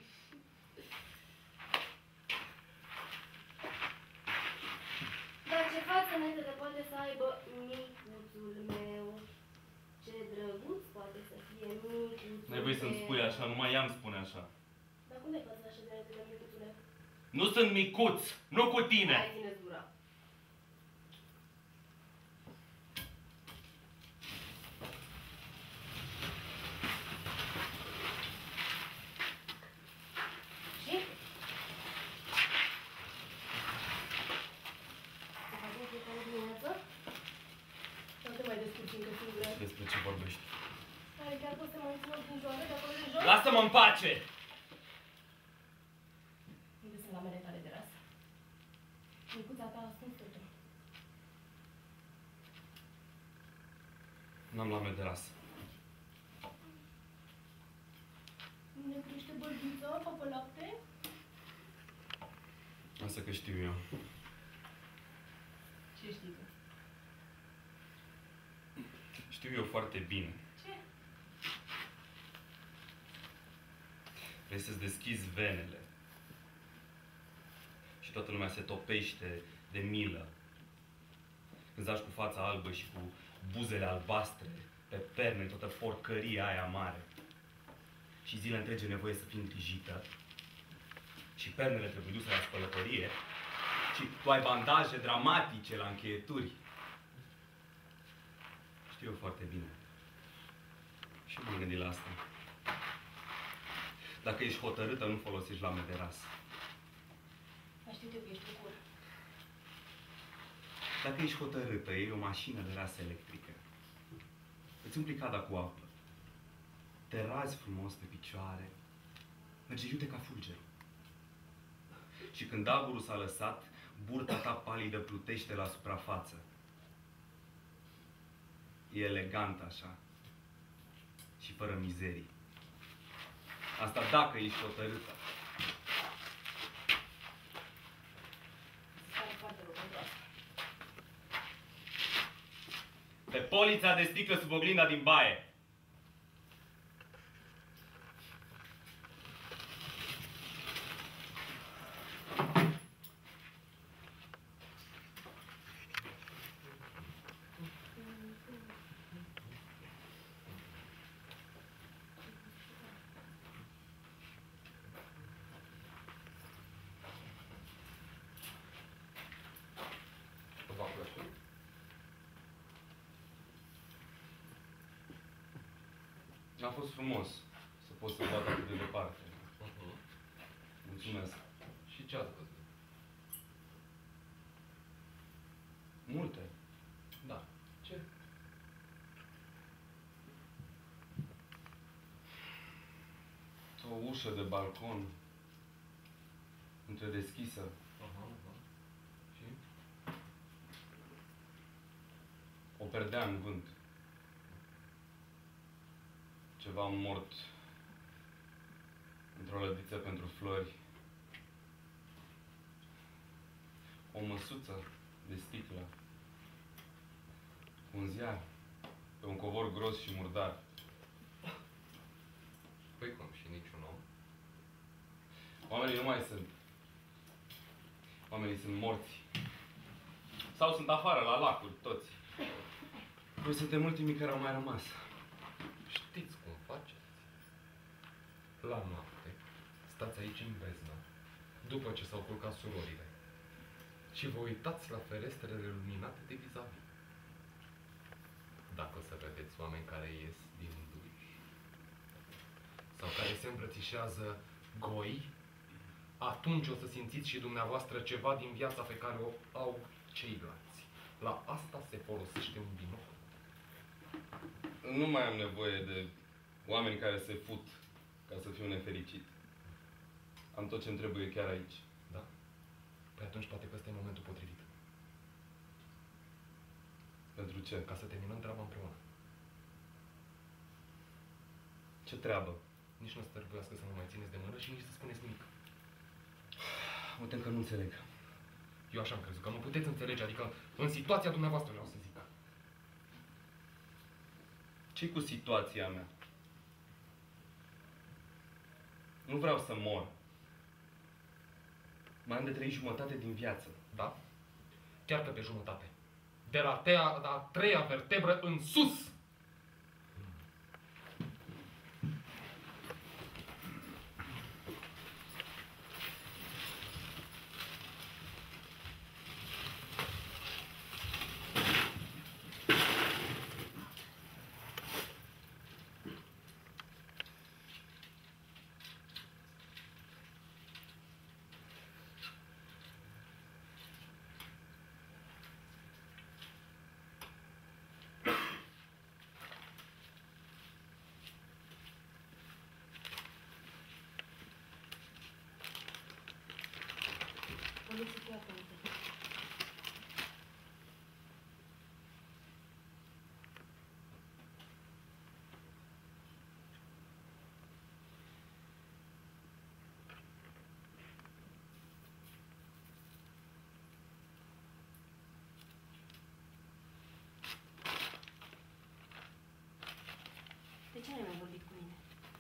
Dar ce față nete de poate să aibă mic trebuie să-mi spui așa, numai ea îmi spune așa. Dar cum ai față așa de repede, micuțule? Nu sunt micuț, nu cu tine! Hai, ține-ți gura. Și? Să facem fiecare dimineață? Sau te mai descurci încă singură? Despre ce vorbești? Care chiar poți să mai țină din joacă de acolo de jos? Lasă-mă în pace! Unde sunt lamele tale de ras? Micuța ta a ascuns totul. N-am lame de ras. Ne crește bălbița, papă lapte? Asta că știu eu. Ce știi tu? Știu eu foarte bine. Ce? Vrei să-ți deschizi venele. Și toată lumea se topește de milă. Când zaci cu fața albă și cu buzele albastre pe perne, toată porcăria aia mare. Și zile întregi e nevoie să fii îngrijită. Și pernele trebuie duse la spălătorie. Și tu ai bandaje dramatice la încheieturi. Știu eu foarte bine. Și m-am gândit la asta. Dacă ești hotărâtă, nu folosești lame de ras. Mai știu eu că ești bucur. Dacă ești hotărâtă, iei o mașină de rasă electrică. Îți umpli cada cu apă. Te razi frumos pe picioare. Merge iute ca fulgerul. Și când aburul s-a lăsat, burta ta palidă plutește la suprafață. E elegant așa. Și fără mizerii. Asta dacă ești hotărâtă. Stare foarte rău pentru asta. Pe polița de sticlă sub oglinda din baie. V-a plăcut? A fost frumos să poți să bat atât de departe. Uh-huh. Mulțumesc. Și ce ați văzut? Multe. Da. Ce? O ușă de balcon întredeschisă. Aha, aha. Și? O perdea în vânt. Ceva mort într-o lădiță pentru flori. O măsuță de sticlă. Un ziar pe un covor gros și murdar. Păi cum, și niciun om? Oamenii nu mai sunt. Oamenii sunt morți. Sau sunt afară, la lacuri, toți. Noi suntem ultimii care au mai rămas. Știți cum faceți? La noapte, stați aici în beznă, după ce s-au culcat surorile, și vă uitați la ferestrele luminate de vis-a-vis. Dacă o să vedeți oameni care ies din duș, sau care se îmbrățișează goi, atunci o să simțiți și dumneavoastră ceva din viața pe care o au ceilalți. La asta se folosește un binoclu. Nu mai am nevoie de oameni care se fut ca să fiu nefericit. Am tot ce-mi trebuie chiar aici. Da? Păi atunci poate că ăsta e momentul potrivit. Pentru ce? Ca să terminăm treaba împreună. Ce treabă? Nici nu o să trebuiască să mă mai țineți de mână și nici să spuneți nimic. Mă tem că nu înțeleg. Eu așa am crezut, că mă puteți înțelege, adică în situația dumneavoastră vreau să zic. Ce-i cu situația mea? Nu vreau să mor. Mai am de trăit jumătate din viață. Da? Chiar că pe jumătate. De la, tea, la treia vertebră în sus. trebuie să fiu atentă. De ce n-ai mai vorbit cu mine?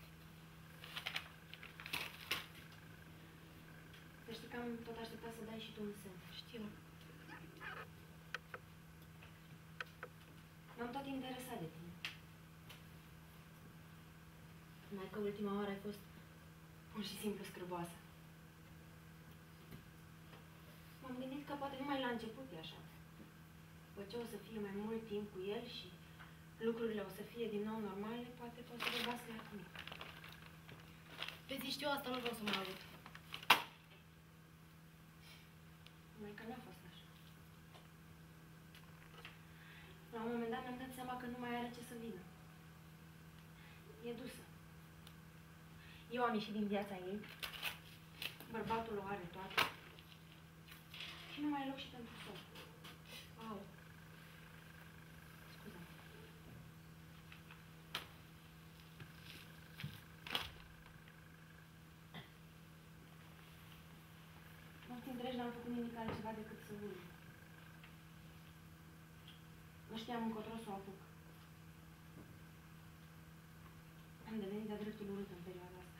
Să știi că am tot așteptat să dai și tu un semn. Știu. M-am tot interesat de tine. Numai că ultima oară ai fost pur și simplu scârboasă. M-am gândit că poate numai la început e așa. După ce o să fie mai mult timp cu el și lucrurile o să fie din nou normale, poate poți să vorbească la mine. Vezi, știu asta, nu vreau să mă aud. Numai că n-a fost așa. La un moment dat mi-am dat seama că nu mai are ce să vină. E dusă. Eu am ieșit din viața ei. Bărbatul o are toată. Și nu mai e loc și pentru sol. Au. Scuze-mă. Nopți întregi n-am făcut nimic altceva decât să urmă. Nu știam încotro să o apuc. Am devenit de-a dreptul urât în perioada asta.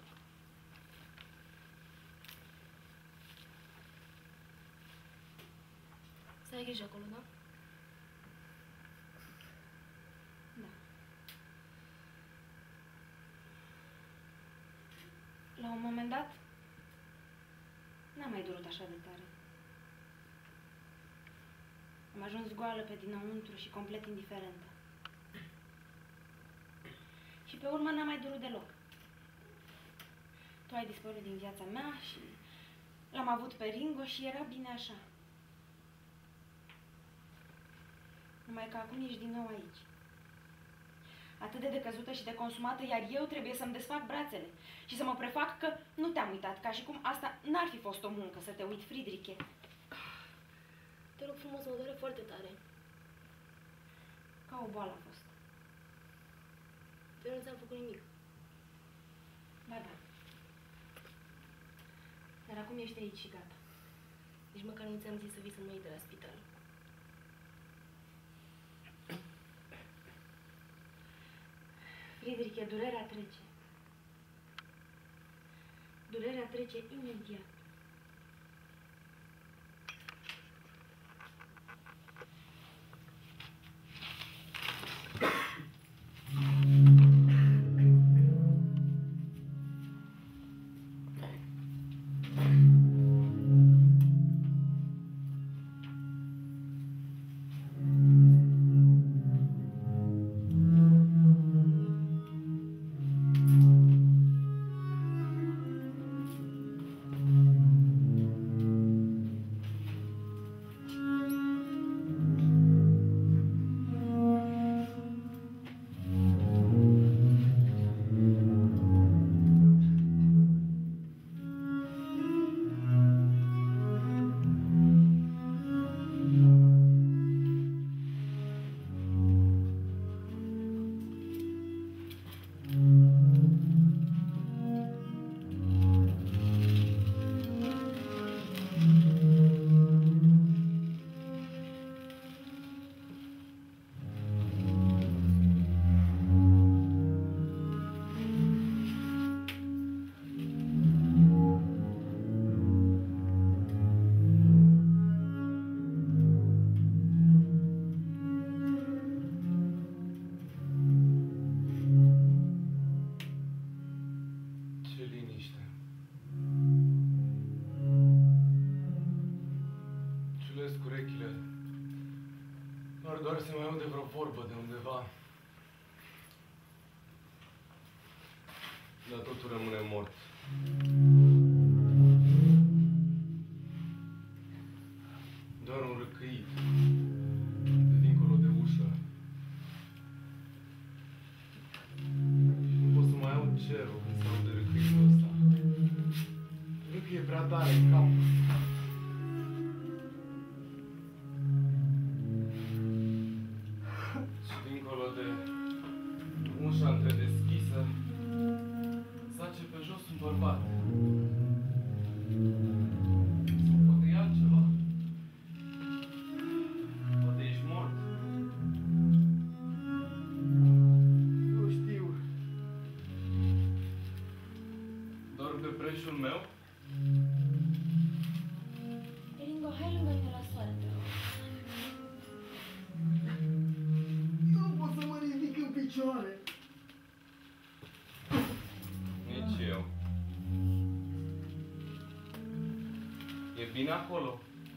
Să ai grijă acolo, da? Da. La un moment dat, n-a mai durut așa de tare. Am ajuns goală pe dinăuntru și complet indiferentă. Și pe urmă n-a mai durut deloc. Tu ai dispărut din viața mea și l-am avut pe Ringo și era bine așa. Numai că acum ești din nou aici. Atât de decăzută și de consumată, iar eu trebuie să-mi desfac brațele și să mă prefac că nu te-am uitat, ca și cum asta n-ar fi fost o muncă să te uit, Friedriche. Te rog frumos, mă doare foarte tare. Ca o boală a fost. Eu nu ți-am făcut nimic. Ba da. Dar acum ești aici și gata. Nici măcar nu ți-am zis să vii să mă iei de la spital. Friedriche, durerea trece. Durerea trece imediat. Doar se mai aude vreo vorbă de undeva. Dar totul rămâne mort. Doar un răcăit de dincolo de ușă. Și nu pot să mai aud cerul când se aude răcăitul ăsta. Cred că e prea tare în cap. deschisă. Zace pe jos un bărbat. Sau poate e altceva. Poate ești mort. Nu știu. Dormi pe preșul meu? Ringo, hai lângă mine la soare, te rog. Eu nu pot să mă ridic în picioare. Nici eu. E bine acolo.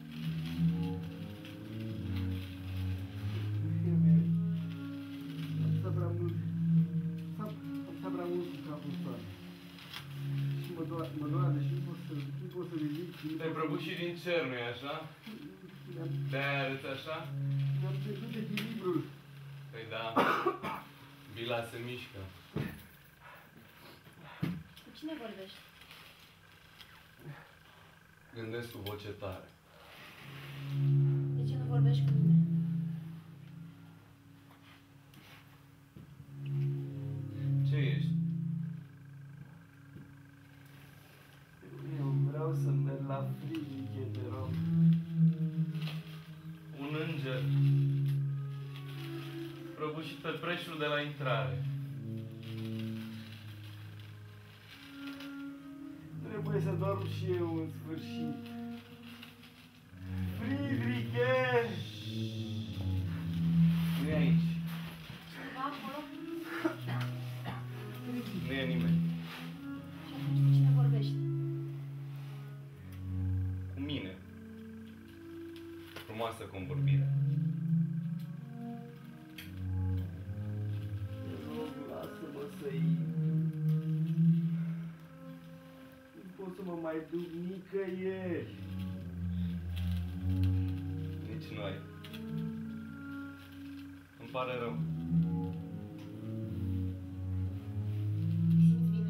Am stat prea mult. Am stat prea mult cu capul în soare. Și mă doare, mă doare și nu pot să, nu pot să ridic. și nu Te-ai pot să- prăbușit din cer, nu-i așa? Mi-am De-aia arăți așa? mi-am pierdut echilibrul. Păi da. Bila se mișcă. Cu cine vorbești? Gândesc cu voce tare. De ce nu vorbești cu mine? Ce ești? Eu vreau să merg la frigiche, te rog. Un înger. Prăbușit pe preșul de la intrare. Trebuie să dorm și eu în sfârșit. Friedrike! Nu e aici. Cineva acolo? Nu e nimeni. Și atunci cu cine vorbești? Cu mine. Frumoasă convorbire. Te rog, lasă-mă să intru. Nu pot să mă mai duc nicăieri. Nici noi. Îmi pare rău. Te simți bine?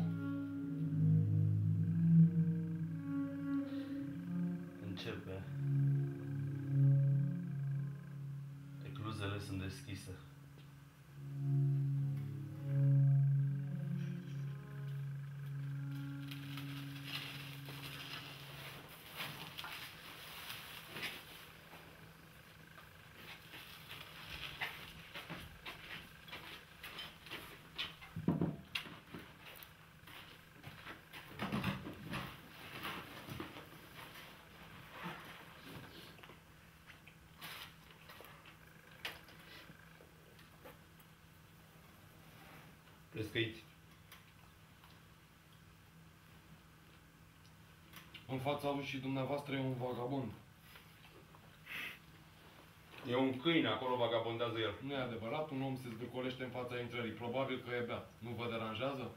Începe. Ecluzele sunt deschise. Prescăiți. În fața ușii dumneavoastră e un vagabond. E un câine, acolo vagabondează el. Nu e adevărat, un om se zvârcolește în fața intrării. Probabil că e beat. Nu vă deranjează?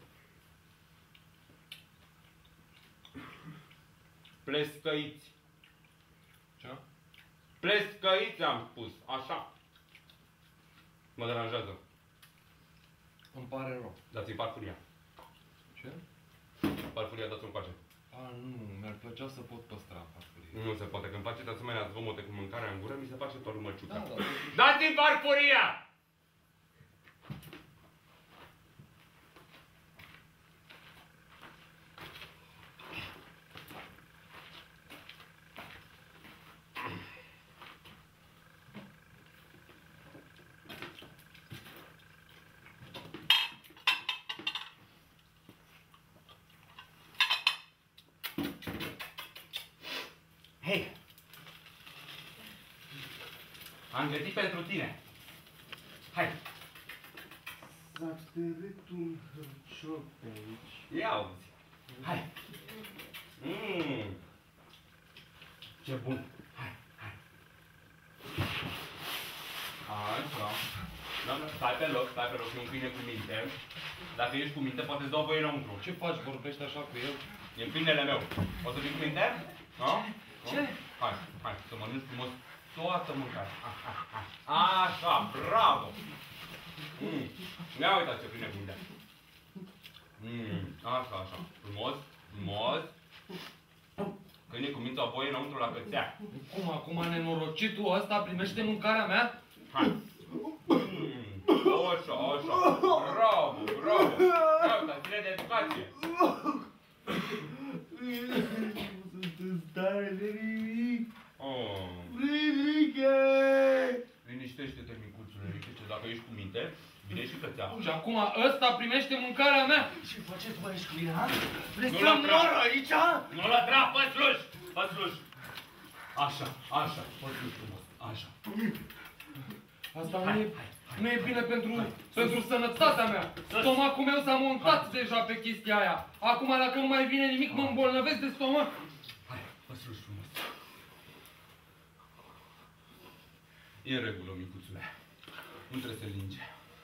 Plescăiți. Ce? Plescăiți am spus, așa. Mă deranjează. Îmi pare rău. Dați-i parfuria. Ce? Parfuria dați-o încoace. A, nu, mi-ar plăcea să pot păstra farfurie. Nu se poate, când faceți asemenea zgomote cu mâncarea în gură, mi se face doar măciuca. Da, da, totuși- Dați-i farfuria! Hei! Am găsit pentru tine. Hai! S-a târât un hârcioc pe aici. Ia uzi! Hai! Mmm! Ce bun! Hai, hai! Așa. Doamne, stai pe loc, stai pe loc, e un câine cu minte. Dacă ești cu minte, poate îți dau voie înăuntru. Ce faci? Vorbești așa cu el? E în câinele meu. O să fii cu minte? Nu? Ce? Hai, hai, să mănânci frumos toată mâncarea. Așa, bravo! Mm. Ia uitați ce câine cu minte. Mm. Așa, așa. Frumos, frumos. Câine cu minte, o voie înăuntru la cățea. Cum acum, nenorocitul ăsta primește mâncarea mea? Hai. Mm. Așa, așa. Bravo, bravo. Gata, ține de educație. Nu sunt în stare de nimic. Oh. Friedriche! Liniștește-te, micuțule, Riche, dacă ești cu minte, vine și cățea. Și acum ăsta primește mâncarea mea. Ce faceți voi aici cu mine, ha? Vreți Nu să la mor trap. aici? Nu la drap, fă sluș! Fă sluș! Așa, așa, fă sluș frumos, așa. Asta Hai, nu e, hai, nu e bine pentru, Hai, pentru sănătatea mea. Sus. Stomacul meu s-a montat Hai. deja pe chestia aia. Acum dacă nu mai vine nimic, mă îmbolnăvesc de stomac. Hai, fă sluș frumos. E în regulă, micuțule. Nu trebuie să linge.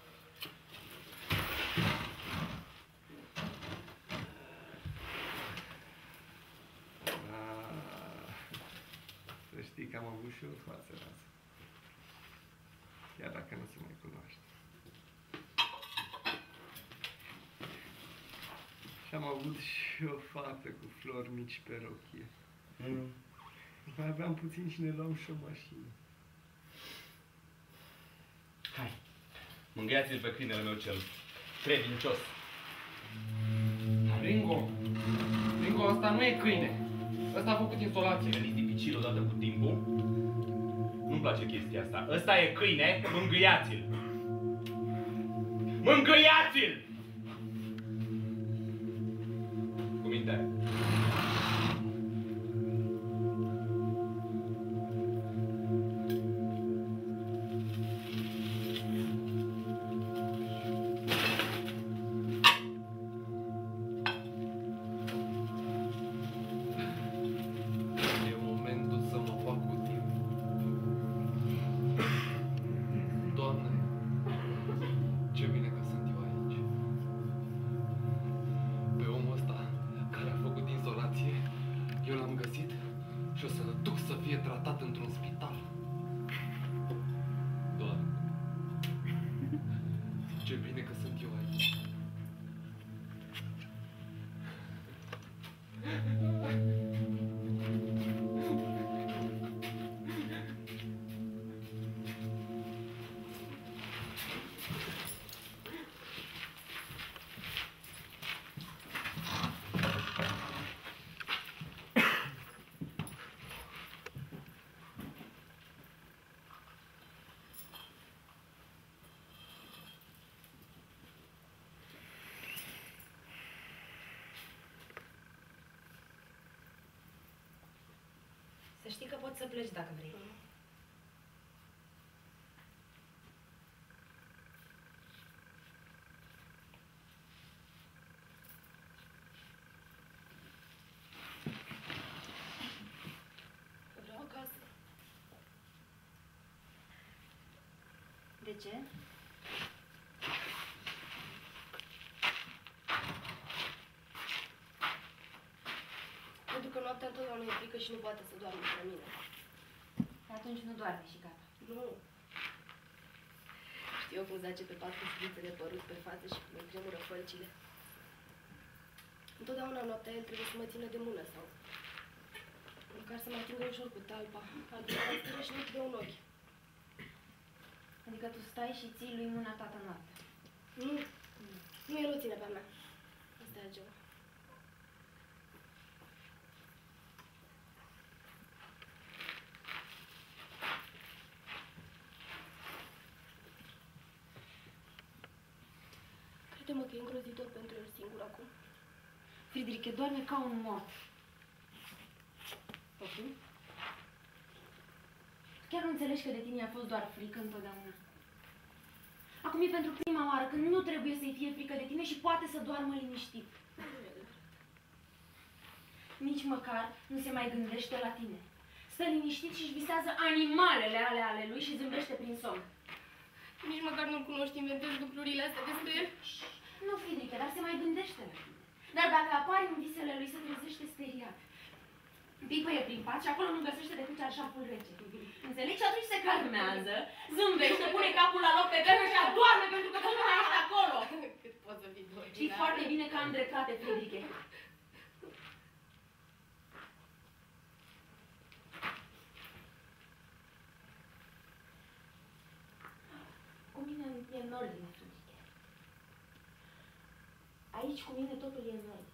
Să știi că am avut și o față rasă. Chiar dacă nu se mai cunoaște. Și am avut și o fată cu flori mici pe rochie. Mm. Mai aveam puțin și ne luam și o mașină. Hai, mângâiați-l pe câinele meu cel credincios. Ringo, Ringo, ăsta nu e câine. Ăsta a făcut insolație. E venit dificil odată cu timpul. Nu-mi place chestia asta. Ăsta e câine, mângâiați-l. Mângâiați-l! Cu minte. E momentul să mă fac util. Doamne, ce bine că sunt eu aici. Pe omul ăsta care a făcut insolație, eu l-am găsit și o să-l duc să fie tratat într-un spital. Doamne, ce bine că sunt eu aici. Să știi că poți să pleci dacă vrei. Vreau acasă. De ce? Pentru că noaptea întotdeauna e frică și nu poate să doarmă fără mine. Atunci nu doarme și gata. Nu. Știu eu cum zace pe pat cu scriță de părut pe față și cum îi tremură fălcile. Întotdeauna noaptea el trebuie să mă țină de mână sau măcar să mă atingă ușor cu talpa, altfel mă și nu de un ochi. Adică tu stai și ții lui mâna toată noaptea. Nu, nu el o ține pe-a mea. Asta e altceva. Crede-mă că e îngrozitor pentru el singur acum. Friedrich doarme ca un mort. Poftim? Chiar nu înțelegi că de tine a fost doar frică întotdeauna. Acum e pentru prima oară când nu trebuie să-i fie frică de tine și poate să doarmă liniștit. Nici măcar nu se mai gândește la tine. Stă liniștit și își visează animalele ale ale lui și zâmbește prin somn. Nici măcar nu-l cunoști, inventezi lucrurile astea despre el. Nu, Friedrich, dar se mai gândește la tine. Dar dacă apari în visele lui, se trezește speriat. Pipăie prin pat și acolo nu găsește decât cearșaful rece. Înțelegi? Și atunci se calmează, zâmbește, pune capul la loc pe gână și adorme pentru că tu nu mai ești acolo. Cât poți să fii doi. Știi foarte bine că am dreptate, Friedrich. Cu mine e în ordine, Friedrich. Aici cu mine totul e în ordine.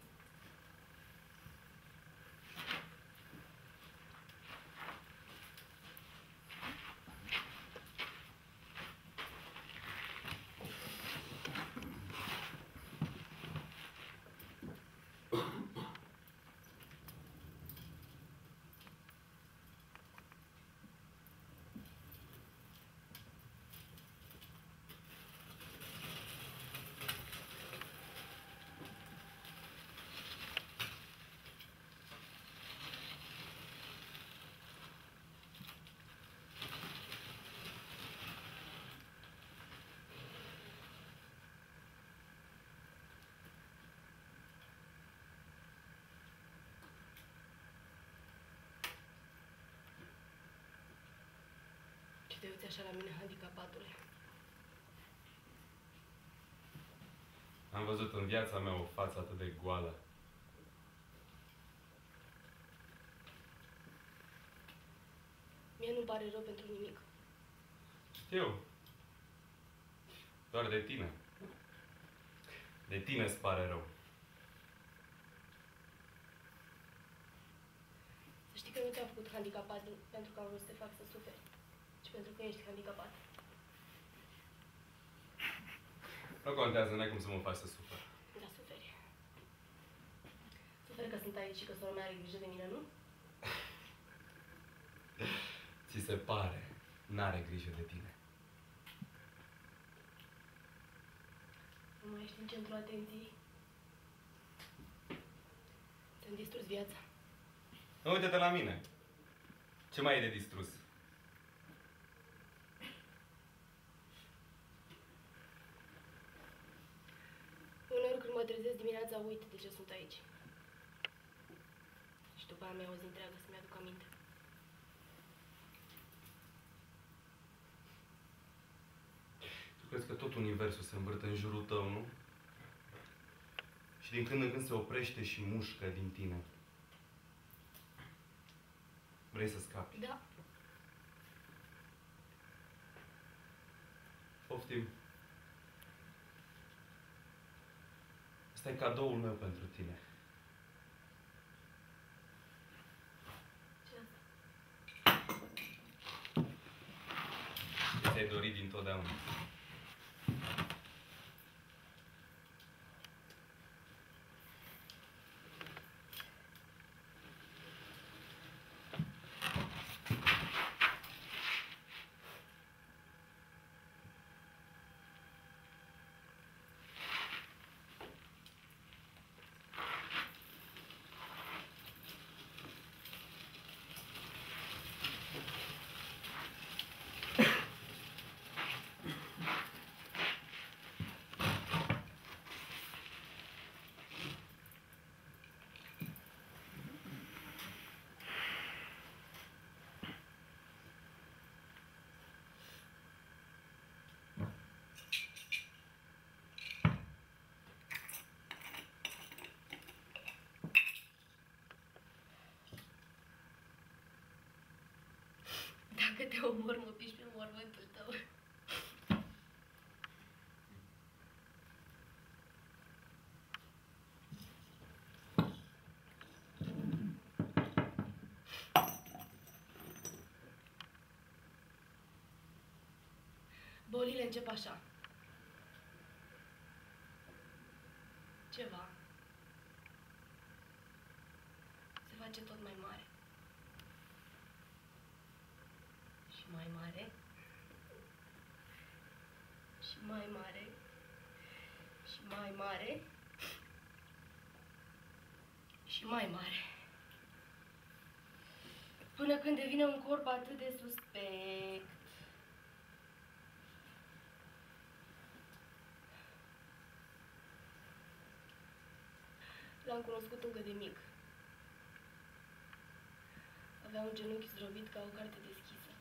Te uiți așa la mine, handicapatule. Am văzut în viața mea o față atât de goală. Mie nu-mi pare rău pentru nimic. Știu. Doar de tine. De tine îți pare rău. Să știi că nu te-am făcut handicapat pentru că am vrut să te fac să suferi, ci pentru că ești handicapat. Nu contează, n-ai cum să mă faci să sufăr. Da, suferi. Suferi că sunt aici și că sora mea are grijă de mine, nu? Ți se pare, n-are grijă de tine. Nu mai ești în centrul atenției. Ți-am distrus viața. Nu, uite-te la mine. Ce mai e de distrus? Uneori când mă trezesc dimineața, uit de ce sunt aici. Și după aia mi-au o zi întreagă să-mi aduc aminte. Tu crezi că tot universul se învârte în jurul tău, nu? Și din când în când se oprește și mușcă din tine. Vrei să scapi? Da. Poftim. Ăsta e cadoul meu pentru tine. Ce asta? Ți-ai dorit dintotdeauna. Dacă te omor, mă piși pe mormântul tău. Bolile încep așa. Ceva se face tot mai mare. Și mai mare. Și mai mare. Și mai mare. Și mai mare. Până când devine un corp atât de suspect. L-am cunoscut încă de mic. Avea un genunchi zdrobit ca o carte deschisă.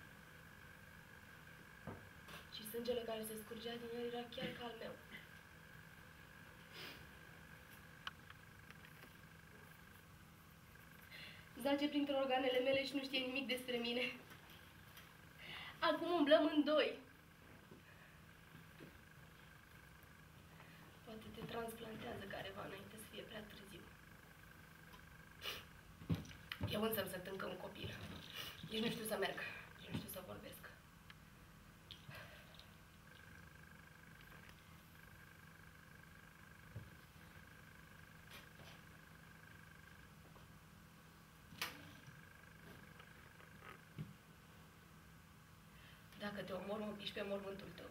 Și sângele care se scurgea din el era chiar ca al meu. Zace printre organele mele și nu știe nimic despre mine. Acum umblăm în doi. Poate te transplantează careva înainte. rău însă să tâncă un copil. Nici nu știu să merg, nici nu știu să vorbesc. Dacă te omor, mă piși pe mormântul tău.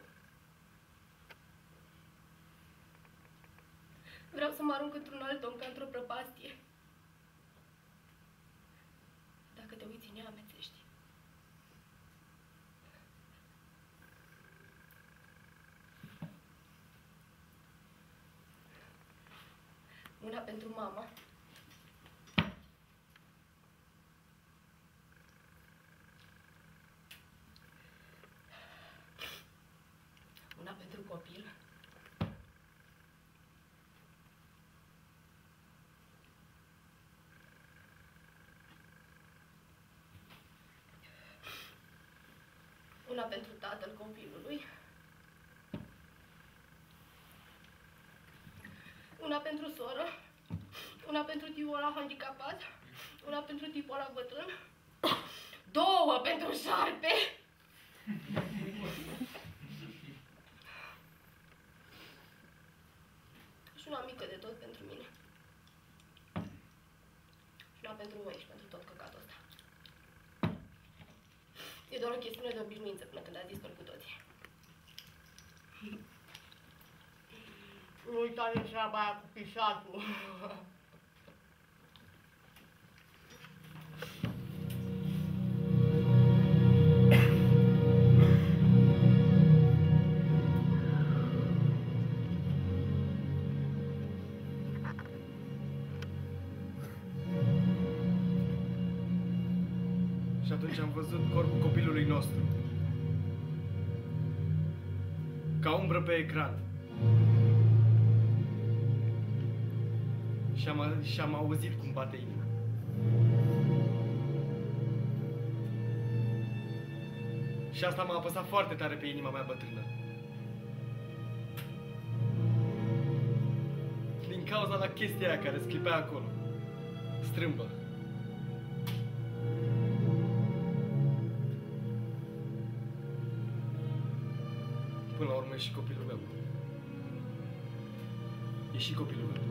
Vreau să mă arunc într-un alt om ca într-o prăpastie. Dacă te uiți în ea, amețești. Una pentru mama. Una pentru copil. Una pentru tatăl copilului. Una pentru soră. Una pentru tiul ăla handicapat. Una pentru tipul ăla bătrân. Două pentru șarpe. Și una mică de tot pentru mine. Și una pentru voi și pentru tot căcatul ăsta. E doar o chestiune de obișnuință până când ați dispărut cu toții. Nu uita de treaba aia cu pișatul. Și atunci am văzut corpul copilului nostru. Ca umbră pe ecran. Și am, și am auzit cum bate inima. Și asta m-a apăsat foarte tare pe inima mea bătrână. Din cauza la chestia aia care sclipea acolo. Strâmbă. Până la urmă e și copilul meu. E și copilul meu.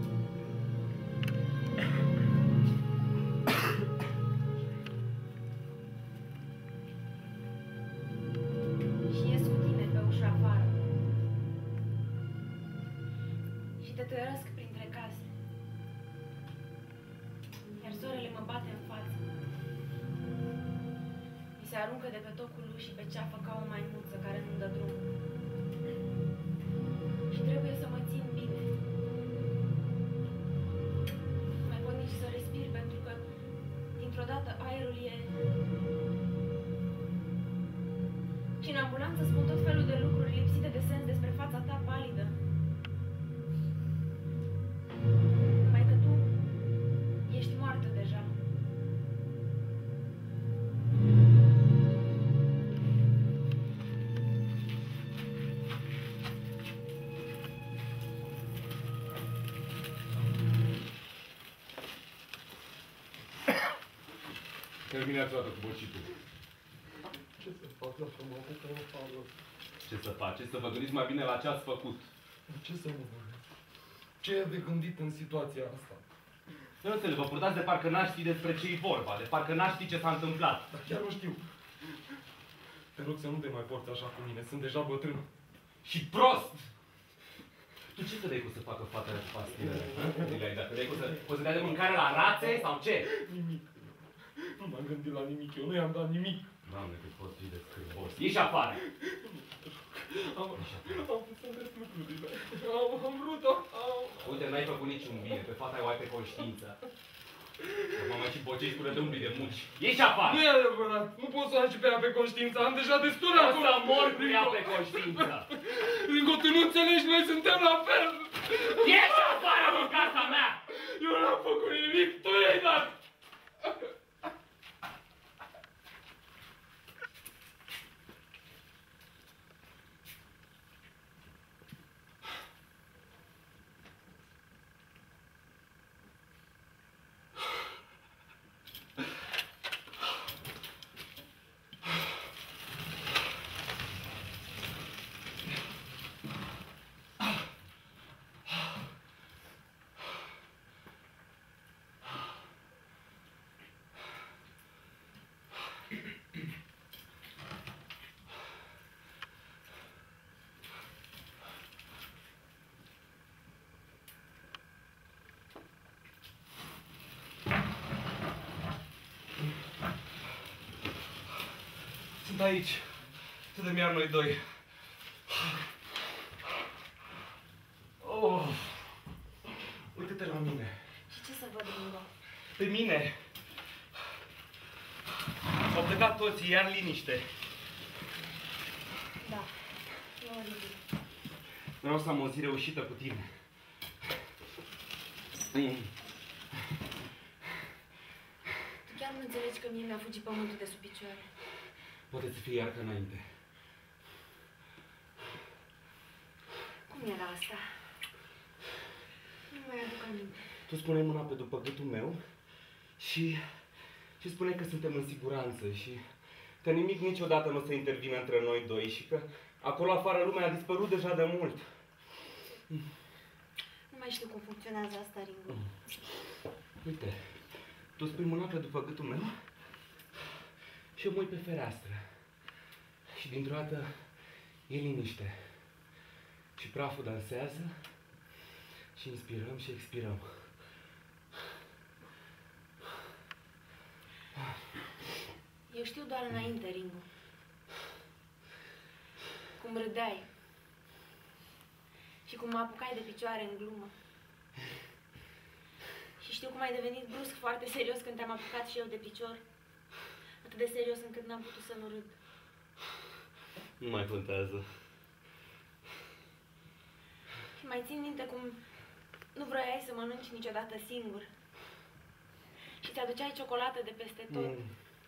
Și ies cu tine pe ușa afară. Și te tăiărăsc printre case. Iar soarele mă bate în față. Mi se aruncă de pe tocul ușii pe ceafă ca o maimuță care nu-mi dă drumul. Și trebuie să mă țin bine. Nu mai pot nici să respir pentru că dintr-o dată aerul e... Și în ambulanță spun tot felul de lucruri lipsite de sens despre fața ta palidă. Numai că tu ești moartă deja. Terminați o dată cu bocitul. Ce să fac dacă mă apucă în afară? Ce să faceți? Să vă gândiți mai bine la ce ați făcut. Ce să mă gândesc? Ce e de gândit în situația asta? Nu înțeleg, vă purtați de parcă n-aș ști despre ce e vorba, de parcă n-aș ști ce s-a întâmplat. Dar chiar nu știu. Te rog să nu te mai porți așa cu mine, sunt deja bătrân. Și prost! Tu ce credeai că o să facă fata cu pastilele? Le-ai dat? Credeai că o să, o să dea de mâncare la rațe sau ce? Nimic. Nu m-am gândit la nimic, eu nu i-am dat nimic. Doamne, cât poți fi de scârbos. Ieși afară! Am, am vrut să-mi des lucrurile. Am, am vrut-o. Uite, n-ai făcut niciun bine, pe fata o ai pe conștiință. Mă mai și bocești cu rădâmbrii de muci. Ieși afară! Nu e adevărat, nu pot să o am și pe ea pe conștiință, am deja destul O acum. să mor cu ea pe conștiință! Ringo, tu nu înțelegi, noi suntem la fel. Ieși afară din casa mea! Eu n-am făcut nimic, tu i-ai dat. Sunt aici. Suntem iar noi doi. Oh. Uite-te la mine. Și ce să văd, Ringo? Pe mine. S-au plecat toți, iar liniște. Da, e oribil. Vreau să am o zi reușită cu tine. Mm. Tu chiar nu înțelegi că mie mi-a fugit pământul de sub picioare? Poate să fie iar ca înainte. Cum era asta? Nu mai aduc aminte. Tu spuneai mâna pe după gâtul meu și, și spuneai că suntem în siguranță și că nimic niciodată nu o să intervină între noi doi și că acolo afară lumea a dispărut deja de mult. Nu mai știu cum funcționează asta, Ringo. Uite, tu spui mâna pe după gâtul meu și eu mă uit pe fereastră. Și dintr-o dată e liniște. Și praful dansează și inspirăm și expirăm. Eu știu doar înainte, Ringo. Cum râdeai. Și cum mă apucai de picioare în glumă. Și știu cum ai devenit brusc foarte serios când te-am apucat și eu de picior. Atât de serios încât n-am putut să nu râd. Nu mai contează. Și mai țin minte cum nu vroiai să mănânci niciodată singur. Și ți-aduceai ciocolată de peste tot. Mm.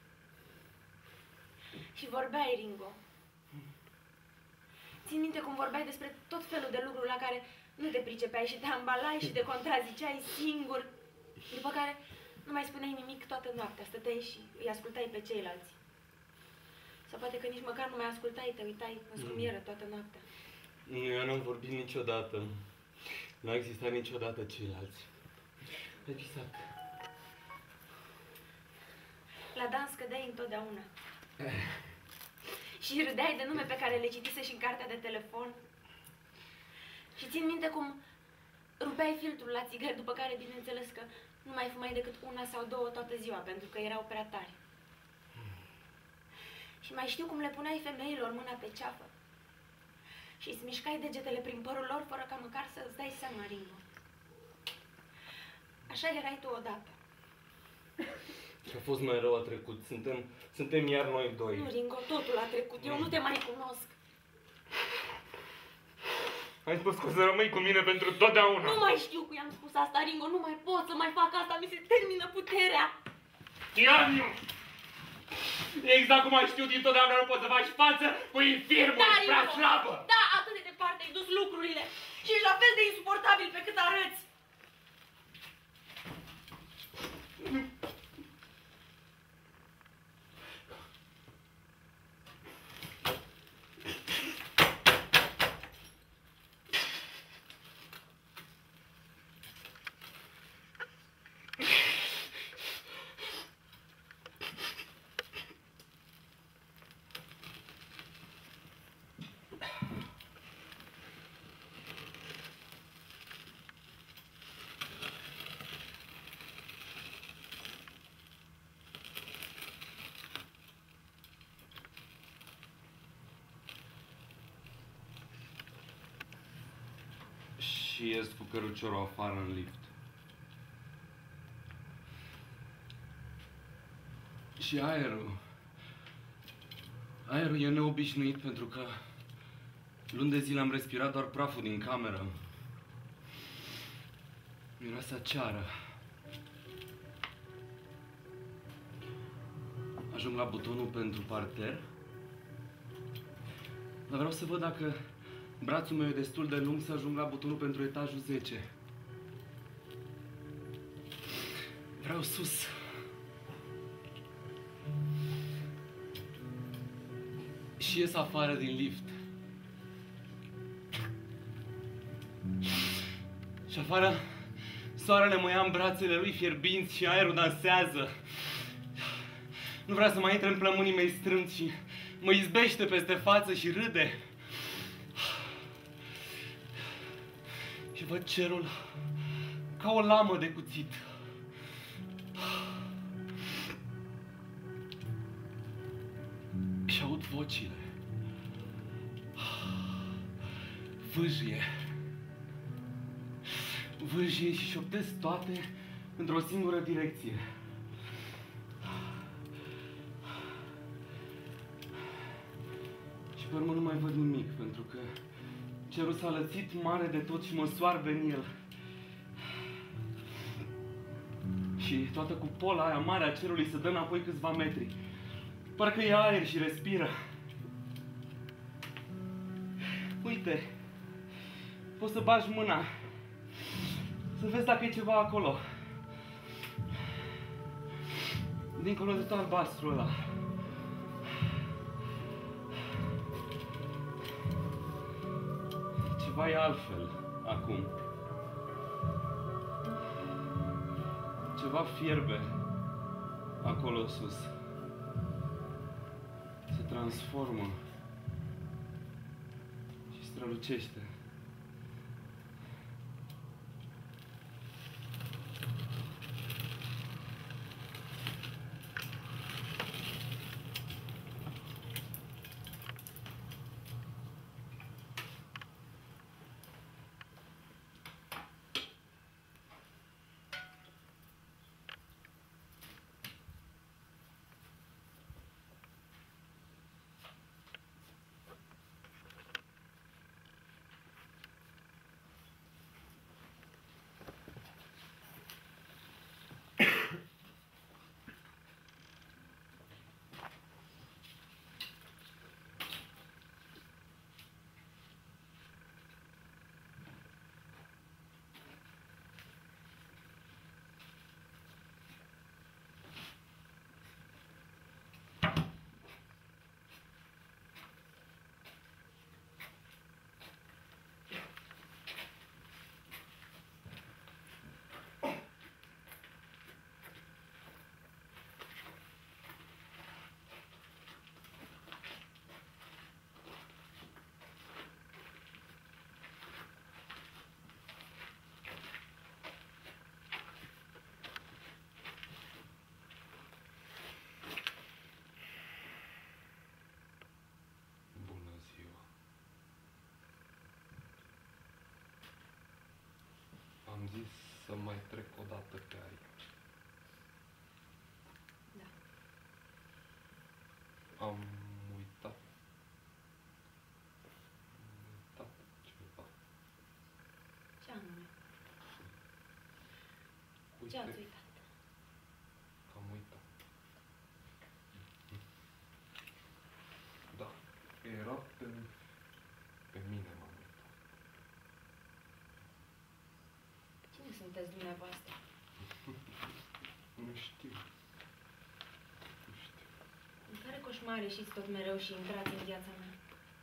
Și vorbeai, Ringo. Țin minte cum vorbeai despre tot felul de lucruri la care nu te pricepeai și te ambalai și te contraziceai singur. După care nu mai spuneai nimic toată noaptea, stăteai și îi ascultai pe ceilalți. Sau poate că nici măcar nu mai ascultai, te uitai în scumieră toată noaptea. Eu n-am vorbit niciodată. Nu a existat niciodată ceilalți. Exact. La dans cădeai întotdeauna. Și râdeai de nume pe care le citise și în cartea de telefon. Și țin minte cum rupeai filtrul la țigări, după care, bineînțeles că nu mai fumai decât una sau două toată ziua, pentru că erau prea tari. Și mai știu cum le puneai femeilor mâna pe ceafă. Și îți mișcai degetele prin părul lor, fără ca măcar să-ți dai seama, Ringo. Așa erai tu odată. Și a fost mai rău, a trecut. Suntem, suntem iar noi doi. Nu, Ringo, totul a trecut. Eu nu te mai cunosc. Ai spus că o să rămâi cu mine pentru totdeauna. Nu mai știu cum i-am spus asta, Ringo. Nu mai pot să mai fac asta. Mi se termină puterea. Iar nu! Exact cum ai știut dintotdeauna, nu poți să faci față cu infirmul, Da, ești prea Ringo. slabă! Da, atât de departe ai dus lucrurile. Și ești la fel de insuportabil pe cât arăți. Și ies cu căruciorul afară în lift. Și aerul... Aerul e neobișnuit pentru că luni de zile am respirat doar praful din cameră. Miroase a ceară. Ajung la butonul pentru parter. Dar vreau să văd dacă brațul meu e destul de lung să ajung la butonul pentru etajul zece. Vreau sus. Și ies afară din lift. Și afară soarele mă ia în brațele lui fierbinți și aerul dansează. Nu vrea să mai intre în plămânii mei strâmți și mă izbește peste față și râde. Și văd cerul ca o lamă de cuțit. Și aud vocile. Vâjie. Vâjie și șoptesc toate într-o singură direcție. Și pe urmă nu mai văd nimic, pentru că cerul s-a lățit mare de tot și mă soarbe în el. Și toată cupola aia mare a cerului se dă înapoi câțiva metri. Parcă e aer și respiră. Uite, poți să bagi mâna, să vezi dacă e ceva acolo. Dincolo de tot albastru ăla. Ceva e altfel acum. Ceva fierbe acolo sus. Se transformă și strălucește. Am zis să mai trec o dată pe aici. Da. Am uitat. Am uitat ceva. Ce anume? Uite, Ce ați uitat? am uitat. Da, era pe, pe mine m-am uitat. Cine sunteți dumneavoastră? Nu știu. Nu știu. În care coșmar ieșiți tot mereu și intrați în viața mea?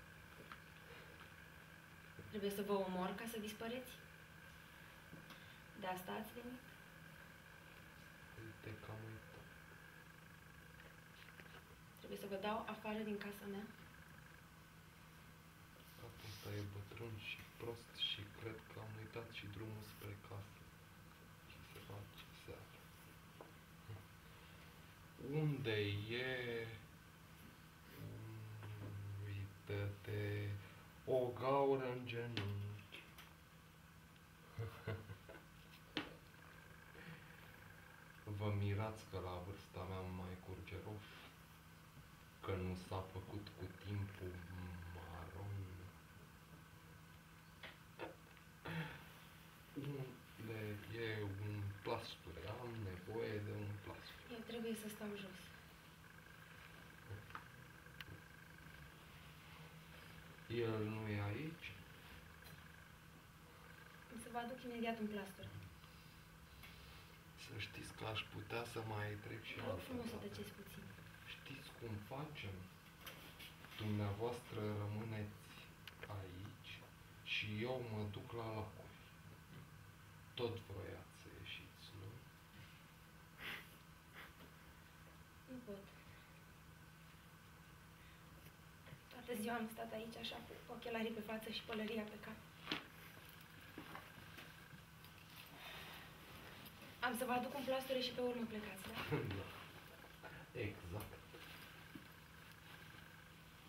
Trebuie să vă omor ca să dispăreți? De asta ați venit? Uite că am uitat. Trebuie să vă dau afară din casa mea? Capul ăsta e bătrân și prost și cred că am uitat și drumul spre casă. Și se face seara. Unde e? Uită-te, o gaură în genunchi. Vă mirați că la vârsta mea mai curge roșu, că nu s-a făcut cu timpul maron. Unde e un plasture? Am nevoie de un plasture. Eu trebuie să stau jos. El nu e aici? Am să vă aduc imediat un plasture. Să știți că aș putea să mai trec și Vă rog altă frumos să dată. tăceți puțin. Știți cum facem? Dumneavoastră rămâneți aici și eu mă duc la lacuri. Tot vroiați să ieșiți, nu? Nu pot. Toată ziua am stat aici așa cu ochelarii pe față și pălăria pe cap. Am să vă aduc un plasture și pe urmă plecați, da? Da. Exact.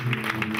Thank you.